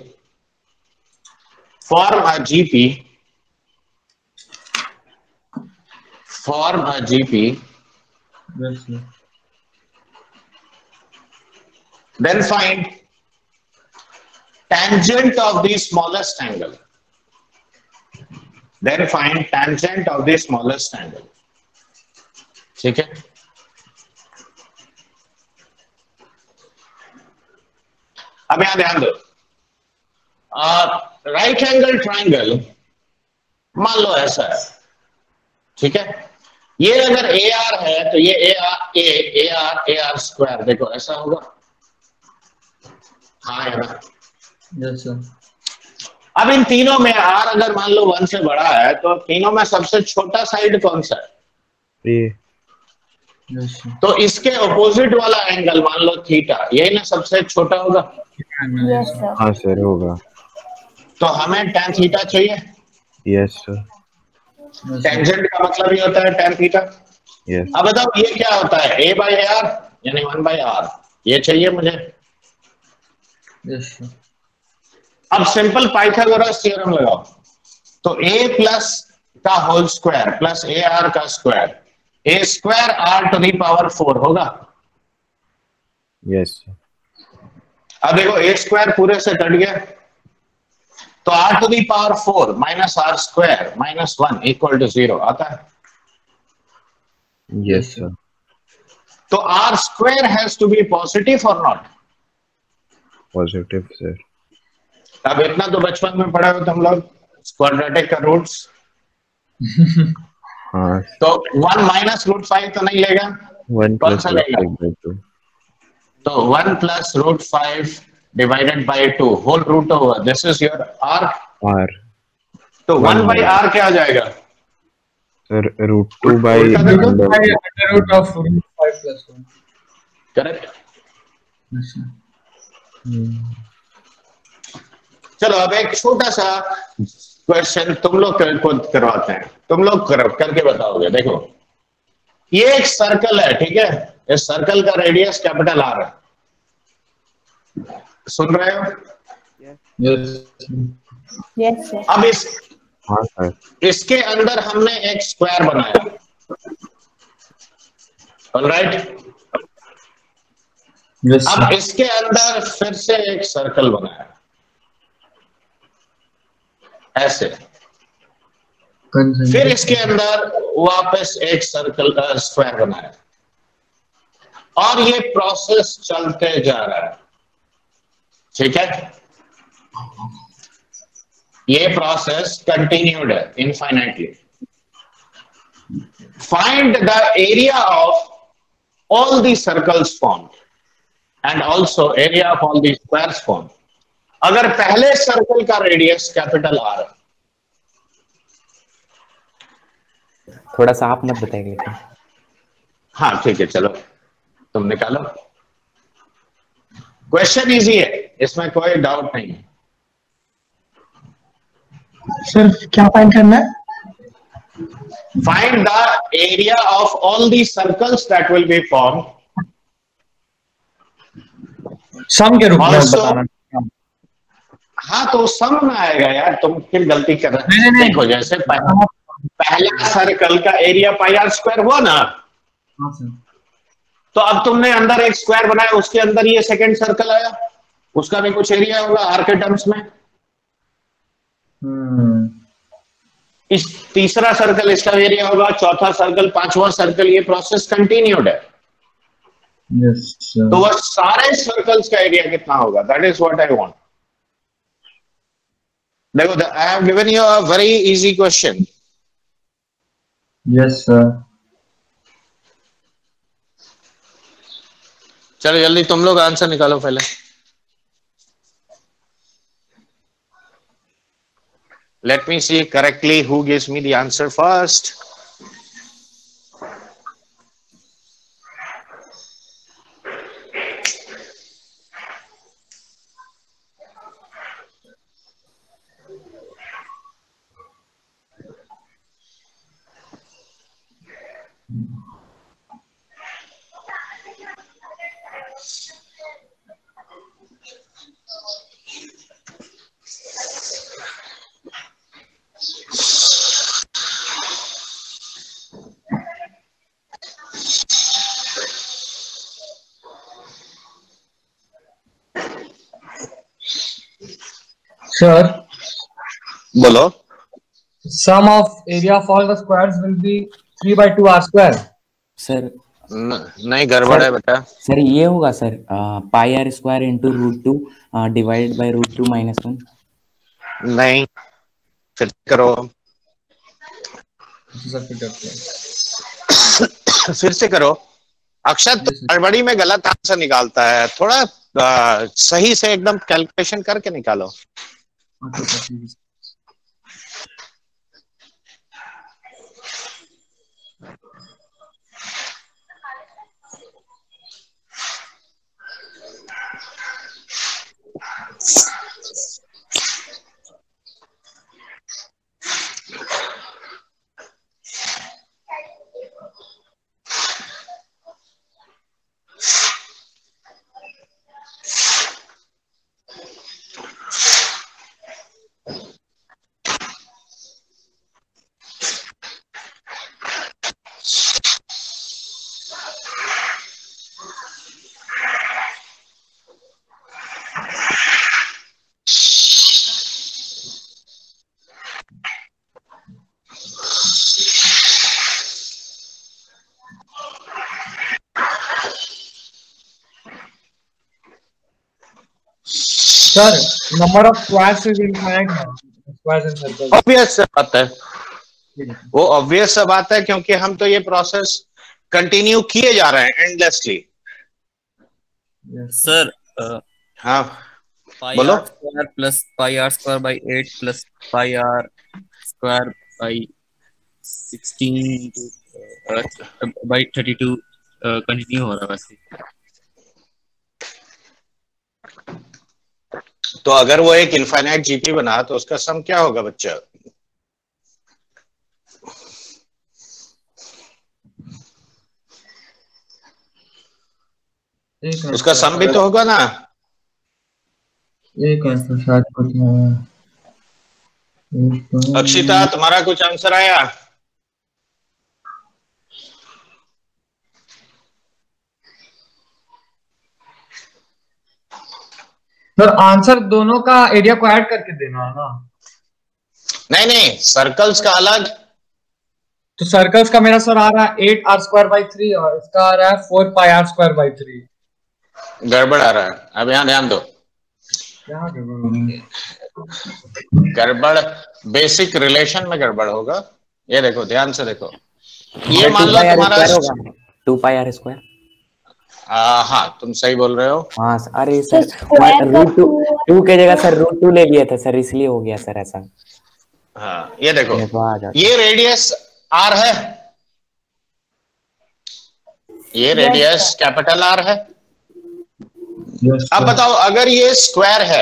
[SPEAKER 1] form a GP,
[SPEAKER 2] Yes, sir.
[SPEAKER 1] then find tangent of the smallest angle. Then find tangent of the smallest angle. ठीक है? अब यहां ध्यान दो, right angle triangle मान लो ऐसा है, ठीक है? ये अगर ए आर है तो ये ए आर स्क्वायर, देखो ऐसा होगा, हाँ है ना?
[SPEAKER 2] Yes, sir.
[SPEAKER 1] अब इन तीनों में आर अगर मान लो 1 से बड़ा है, तो तीनों में सबसे छोटा साइड कौन सा है?
[SPEAKER 3] ये
[SPEAKER 2] Yes, sir.
[SPEAKER 1] तो इसके अपोजिट वाला एंगल मान लो थीटा, यही ना सबसे छोटा होगा,
[SPEAKER 4] Yes, sir.
[SPEAKER 3] हाँ सर होगा.
[SPEAKER 1] तो हमें tan थीटा चाहिए.
[SPEAKER 3] Yes, sir.
[SPEAKER 1] टेंजेंट का मतलब ये होता है tan थीटा.
[SPEAKER 3] Yes.
[SPEAKER 1] अब बताओ ये क्या होता है, a by r यानी 1 by r, ये चाहिए मुझे.
[SPEAKER 2] Yes, sir.
[SPEAKER 1] अब सिंपल पाइथागोरस थ्योरम लगाओ, तो a प्लस का होल स्क्वायर प्लस ए आर का square, a square r to the power 4 होगा.
[SPEAKER 3] Yes, sir.
[SPEAKER 1] अब देखो a स्क्वायर पूरे से कट गया, तो r to the power 4 minus r square minus 1 equal to 0 आता है.
[SPEAKER 3] Yes, sir.
[SPEAKER 1] तो r square has to be positive और नॉट.
[SPEAKER 3] Positive, sir.
[SPEAKER 1] अब इतना तो बचपन में पढ़े हो तुम लोग, क्वाड्रेटिक का रूट्स.
[SPEAKER 3] हाँ.
[SPEAKER 1] तो 1 माइनस रूट 5 तो नहीं लेगा,
[SPEAKER 3] 1
[SPEAKER 1] कौन
[SPEAKER 3] plus
[SPEAKER 1] सा लेगा?
[SPEAKER 3] 5/2.
[SPEAKER 1] तो 1 plus root 5 divided by 2 whole root over, this is your r.
[SPEAKER 3] R.
[SPEAKER 1] तो 1 बाय r क्या आ जाएगा?
[SPEAKER 3] Sir, root 2 by
[SPEAKER 1] उल्टा देखो.
[SPEAKER 3] under
[SPEAKER 2] By under root of root 5 plus 1.
[SPEAKER 1] Correct.
[SPEAKER 2] Yes, sir.
[SPEAKER 1] चलो अब एक छोटा सा क्वेश्चन तुम लोग खुद करवाते हैं, तुम लोग करके बताओगे. देखो ये एक सर्कल है, ठीक है? इस सर्कल का रेडियस कैपिटल आर है, सुन रहे हो?
[SPEAKER 2] Yes.
[SPEAKER 4] Yes, sir.
[SPEAKER 1] अब इस
[SPEAKER 3] हाँ sir.
[SPEAKER 1] इसके अंदर हमने एक स्क्वायर बनाया, ऑलराइट?
[SPEAKER 2] Yes,
[SPEAKER 1] अब
[SPEAKER 2] sir.
[SPEAKER 1] इसके अंदर फिर से एक सर्कल बनाया, ऐसे. फिर इसके अंदर वापस एक सर्कल स्क्वायर बनाया, और ये प्रोसेस चलते जा रहा है, ठीक है? ये प्रोसेस कंटिन्यूड है infinitely. Find the area of all the circles formed and also area of all the squares formed. अगर पहले सर्कल का रेडियस कैपिटल आर है,
[SPEAKER 5] थोड़ा सा आप मत बताइए लेकिन.
[SPEAKER 1] हाँ ठीक है, चलो तुम निकालो. क्वेश्चन इजी है, इसमें कोई डाउट नहीं है.
[SPEAKER 9] सर क्या फाइंड करना है?
[SPEAKER 1] Find the area of all the circles that will be formed.
[SPEAKER 2] सम के रूप में
[SPEAKER 1] Also-
[SPEAKER 2] बताना.
[SPEAKER 1] हाँ तो सम में आएगा यार, तुम फिर गलती कर रहे
[SPEAKER 2] नहीं,
[SPEAKER 1] हो.
[SPEAKER 2] नहीं.
[SPEAKER 1] देखो जैसे पहला सर्कल का एरिया पाई आर स्क्वायर हुआ ना,
[SPEAKER 2] हाँ सर.
[SPEAKER 1] तो अब तुमने अंदर एक स्क्वायर बनाया, उसके अंदर ये सेकंड सर्कल आया, उसका भी कुछ एरिया होगा आर के टर्म्स में. इस तीसरा सर्कल इसका एरिया होगा, चौथा सर्कल, पांचवा सर्कल, ये प्रोसेस कंटिन्यूड है.
[SPEAKER 2] Yes, sir.
[SPEAKER 1] तो वह सारे सर्कल्स का एरिया कितना होगा, that is what I want. देखो I have given you a very easy question.
[SPEAKER 2] Yes, sir.
[SPEAKER 1] चलो जल्दी तुम लोग आंसर निकालो पहले. Let me see correctly who gives me the answer first.
[SPEAKER 2] Sir,
[SPEAKER 1] बोलो।
[SPEAKER 2] sum of area of all the squares will be 3 by 2 r square.
[SPEAKER 5] Sir
[SPEAKER 1] नहीं, गड़बड़ है बेटा।
[SPEAKER 5] सर ये होगा sir pi r square into √2 divide by √2 - 1।
[SPEAKER 1] नहीं, फिर करो। फिर से करो। अक्षत गड़बड़ी में गलत आंसर निकालता है, थोड़ा सही से एकदम कैलकुलेशन करके निकालो।
[SPEAKER 2] Sir, number of squares is infinite now. Squares and circles.
[SPEAKER 1] Obvious बात है, वो ऑब्वियस सा बात है, क्योंकि हम तो ये प्रोसेस कंटिन्यू किए जा रहे हैं एंडलेसली।
[SPEAKER 7] सर
[SPEAKER 1] हाँ
[SPEAKER 7] पाई
[SPEAKER 1] बोलो।
[SPEAKER 7] R square plus pi r square by 8 plus pi r square by 16 by 32 continue हो रहा है वैसे।
[SPEAKER 1] तो अगर वो एक इनफाइनाइट जीपी बना तो उसका सम क्या होगा बच्चा? उसका सम भी तो होगा ना। अक्षिता, तुम्हारा कुछ आंसर आया?
[SPEAKER 2] सर आंसर दोनों का एरिया को ऐड करके देना है ना?
[SPEAKER 1] नहीं नहीं, सर्कल्स का अलग।
[SPEAKER 2] तो सर्कल्स का मेरा सर आ रहा है 8r² / 3 और इसका आ रहा है 4πr² / 3।
[SPEAKER 1] गड़बड़ आ रहा है। अब यहाँ ध्यान दो। गड़बड़ बेसिक रिलेशन में गड़बड़ होगा। ये देखो, ध्यान से देखो। ये मान लो तुम्हारा
[SPEAKER 5] 2πr²।
[SPEAKER 1] हाँ, तुम सही बोल रहे हो।
[SPEAKER 5] हाँ अरे सर √2 के जगह सर √2 ले लिया था सर, इसलिए हो गया सर ऐसा।
[SPEAKER 1] हाँ ये देखो, ये रेडियस r है, ये रेडियस कैपिटल R है। अब बताओ, अगर ये स्क्वायर है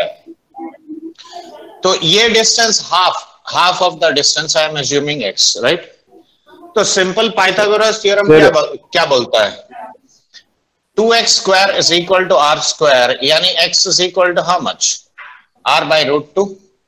[SPEAKER 1] तो ये distance half of the distance I am assuming x, right? तो सिंपल पाइथागोरस थ्योरम क्या बोलता है? 2x² = r², यानी x = how much? r/√2।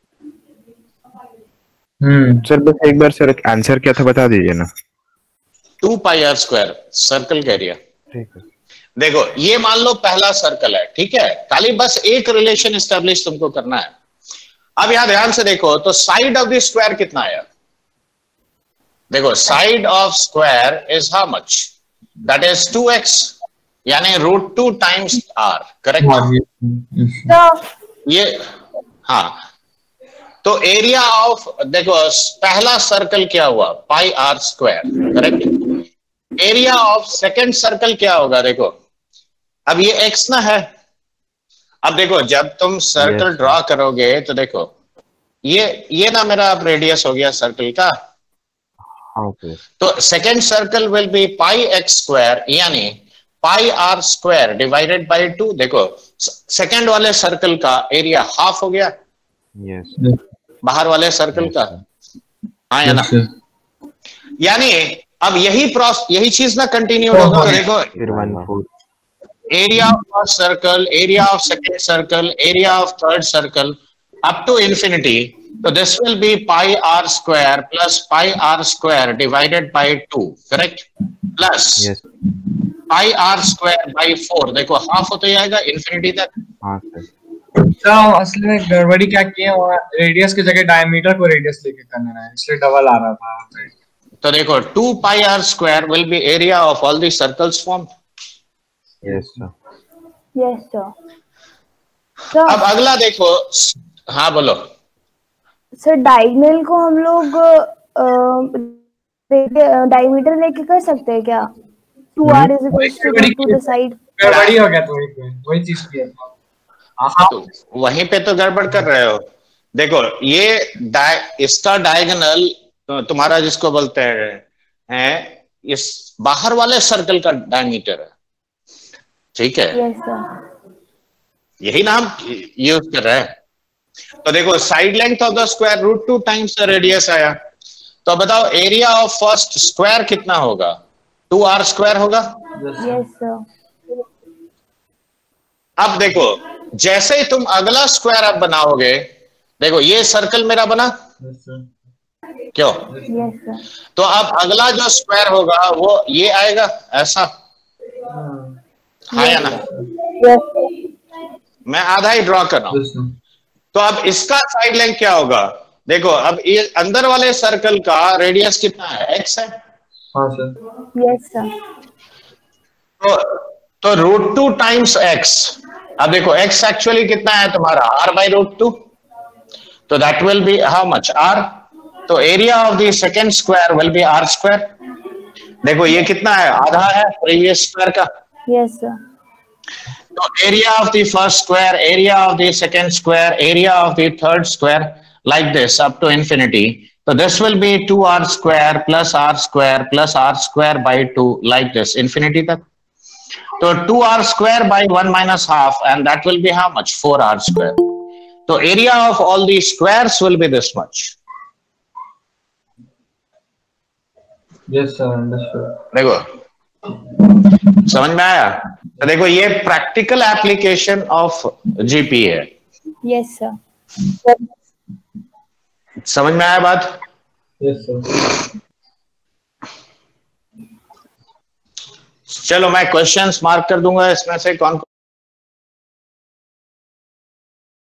[SPEAKER 3] Sir बस एक बार सर आंसर क्या था बता दीजिए ना।
[SPEAKER 1] 2πr², सर्कल का एरिया।
[SPEAKER 3] ठीक है।
[SPEAKER 1] देखो, ये मान लो पहला सर्कल है, ठीक है? खाली बस एक रिलेशन एस्टेब्लिश तुमको करना है। अब यहां ध्यान से देखो, तो साइड ऑफ द स्क्वायर कितना आया? देखो, side of square is how much? That is 2x, यानी √2 टाइम्स r, करेक्ट? ये हाँ, तो एरिया ऑफ, देखो पहला सर्कल क्या हुआ? πr², correct? Area of second circle क्या होगा? देखो, अब ये x ना है। अब देखो, जब तुम सर्कल ड्रॉ करोगे तो देखो, ये ना मेरा अब रेडियस हो गया सर्कल का।
[SPEAKER 3] ओके
[SPEAKER 1] तो second circle will be pi x square यानी pi r square divided by 2। देखो सेकेंड वाले सर्कल का एरिया हाफ हो गया
[SPEAKER 3] यस
[SPEAKER 1] बाहर वाले सर्कल का, हाँ या ना? यानी अब यही चीज ना कंटिन्यू होगा। तो देखो
[SPEAKER 3] फिर 1/4
[SPEAKER 1] area of first circle, area of second circle, area of third circle up to infinity. So this will be pi r square plus pi r square divided by 2, correct? Plus
[SPEAKER 3] yes
[SPEAKER 1] pi r square by 4. देखो half होते जाएगा infinity तक।
[SPEAKER 3] हाँ sir
[SPEAKER 2] तो असल में गड़बड़ी क्या की है, रेडियस की जगह डायमीटर को रेडियस लेके करना है, इसलिए डबल आ रहा था।
[SPEAKER 1] तो देखो 2 pi r square will be area of all the circles formed.
[SPEAKER 3] Yes sir
[SPEAKER 4] Yes, sir. Sir,
[SPEAKER 1] अब अगला देखो, हाँ बोलो।
[SPEAKER 4] सर डायगोनल को हम लोग डायमीटर लेके कर सकते हैं क्या? 2r is equals to the side.
[SPEAKER 2] गड़बड़ी हो गया तो वही चीज की है।
[SPEAKER 1] तो वहीं पे तो गड़बड़ कर रहे हो। देखो ये इसका डायगोनल तुम्हारा जिसको बोलते हैं इस बाहर वाले सर्कल का डायमीटर है, ठीक है?
[SPEAKER 4] Yes, sir.
[SPEAKER 1] यही ना हम यूज कर रहे हैं। तो देखो side length of the square √2 times the radius आया। तो बताओ एरिया ऑफ फर्स्ट स्क्वायर कितना होगा? 2r स्क्वायर होगा।
[SPEAKER 4] Yes, sir.
[SPEAKER 1] अब देखो जैसे ही तुम अगला स्क्वायर अब बनाओगे, देखो ये सर्कल मेरा बना क्यों?
[SPEAKER 4] Yes, sir.
[SPEAKER 1] तो अब अगला जो स्क्वायर होगा वो ये आएगा ऐसा, हाँ या ना?
[SPEAKER 4] Yes, sir.
[SPEAKER 1] मैं आधा ही ड्रॉ कर रहा हूं। तो अब इसका साइड लेंथ क्या होगा? देखो अब ये अंदर वाले सर्कल का रेडियस कितना है? x है।
[SPEAKER 2] हाँ सर।
[SPEAKER 4] Yes, sir.
[SPEAKER 1] तो √2 टाइम्स x। अब देखो x एक्चुअली कितना है तुम्हारा? r by √2। तो that will be how much? r। तो area of the second square will be r square. देखो ये कितना है? आधा है प्रीवियस स्क्वायर का।
[SPEAKER 4] Yes, sir.
[SPEAKER 1] So area of the first square, area of the second square, area of the third square, like this up to infinity. So this will be 2r square plus r square plus r square by 2, like this, infinity tak. So 2r square by 1 minus half, and that will be how much? 4r square. So area of all these squares will be this much.
[SPEAKER 2] Yes, sir. Understood.
[SPEAKER 1] देखो समझ में आया? तो देखो ये practical application of GP है।
[SPEAKER 4] Yes, sir.
[SPEAKER 1] समझ में आया बात?
[SPEAKER 2] Yes, sir.
[SPEAKER 1] चलो मैं क्वेश्चंस मार्क कर दूंगा इसमें से कौन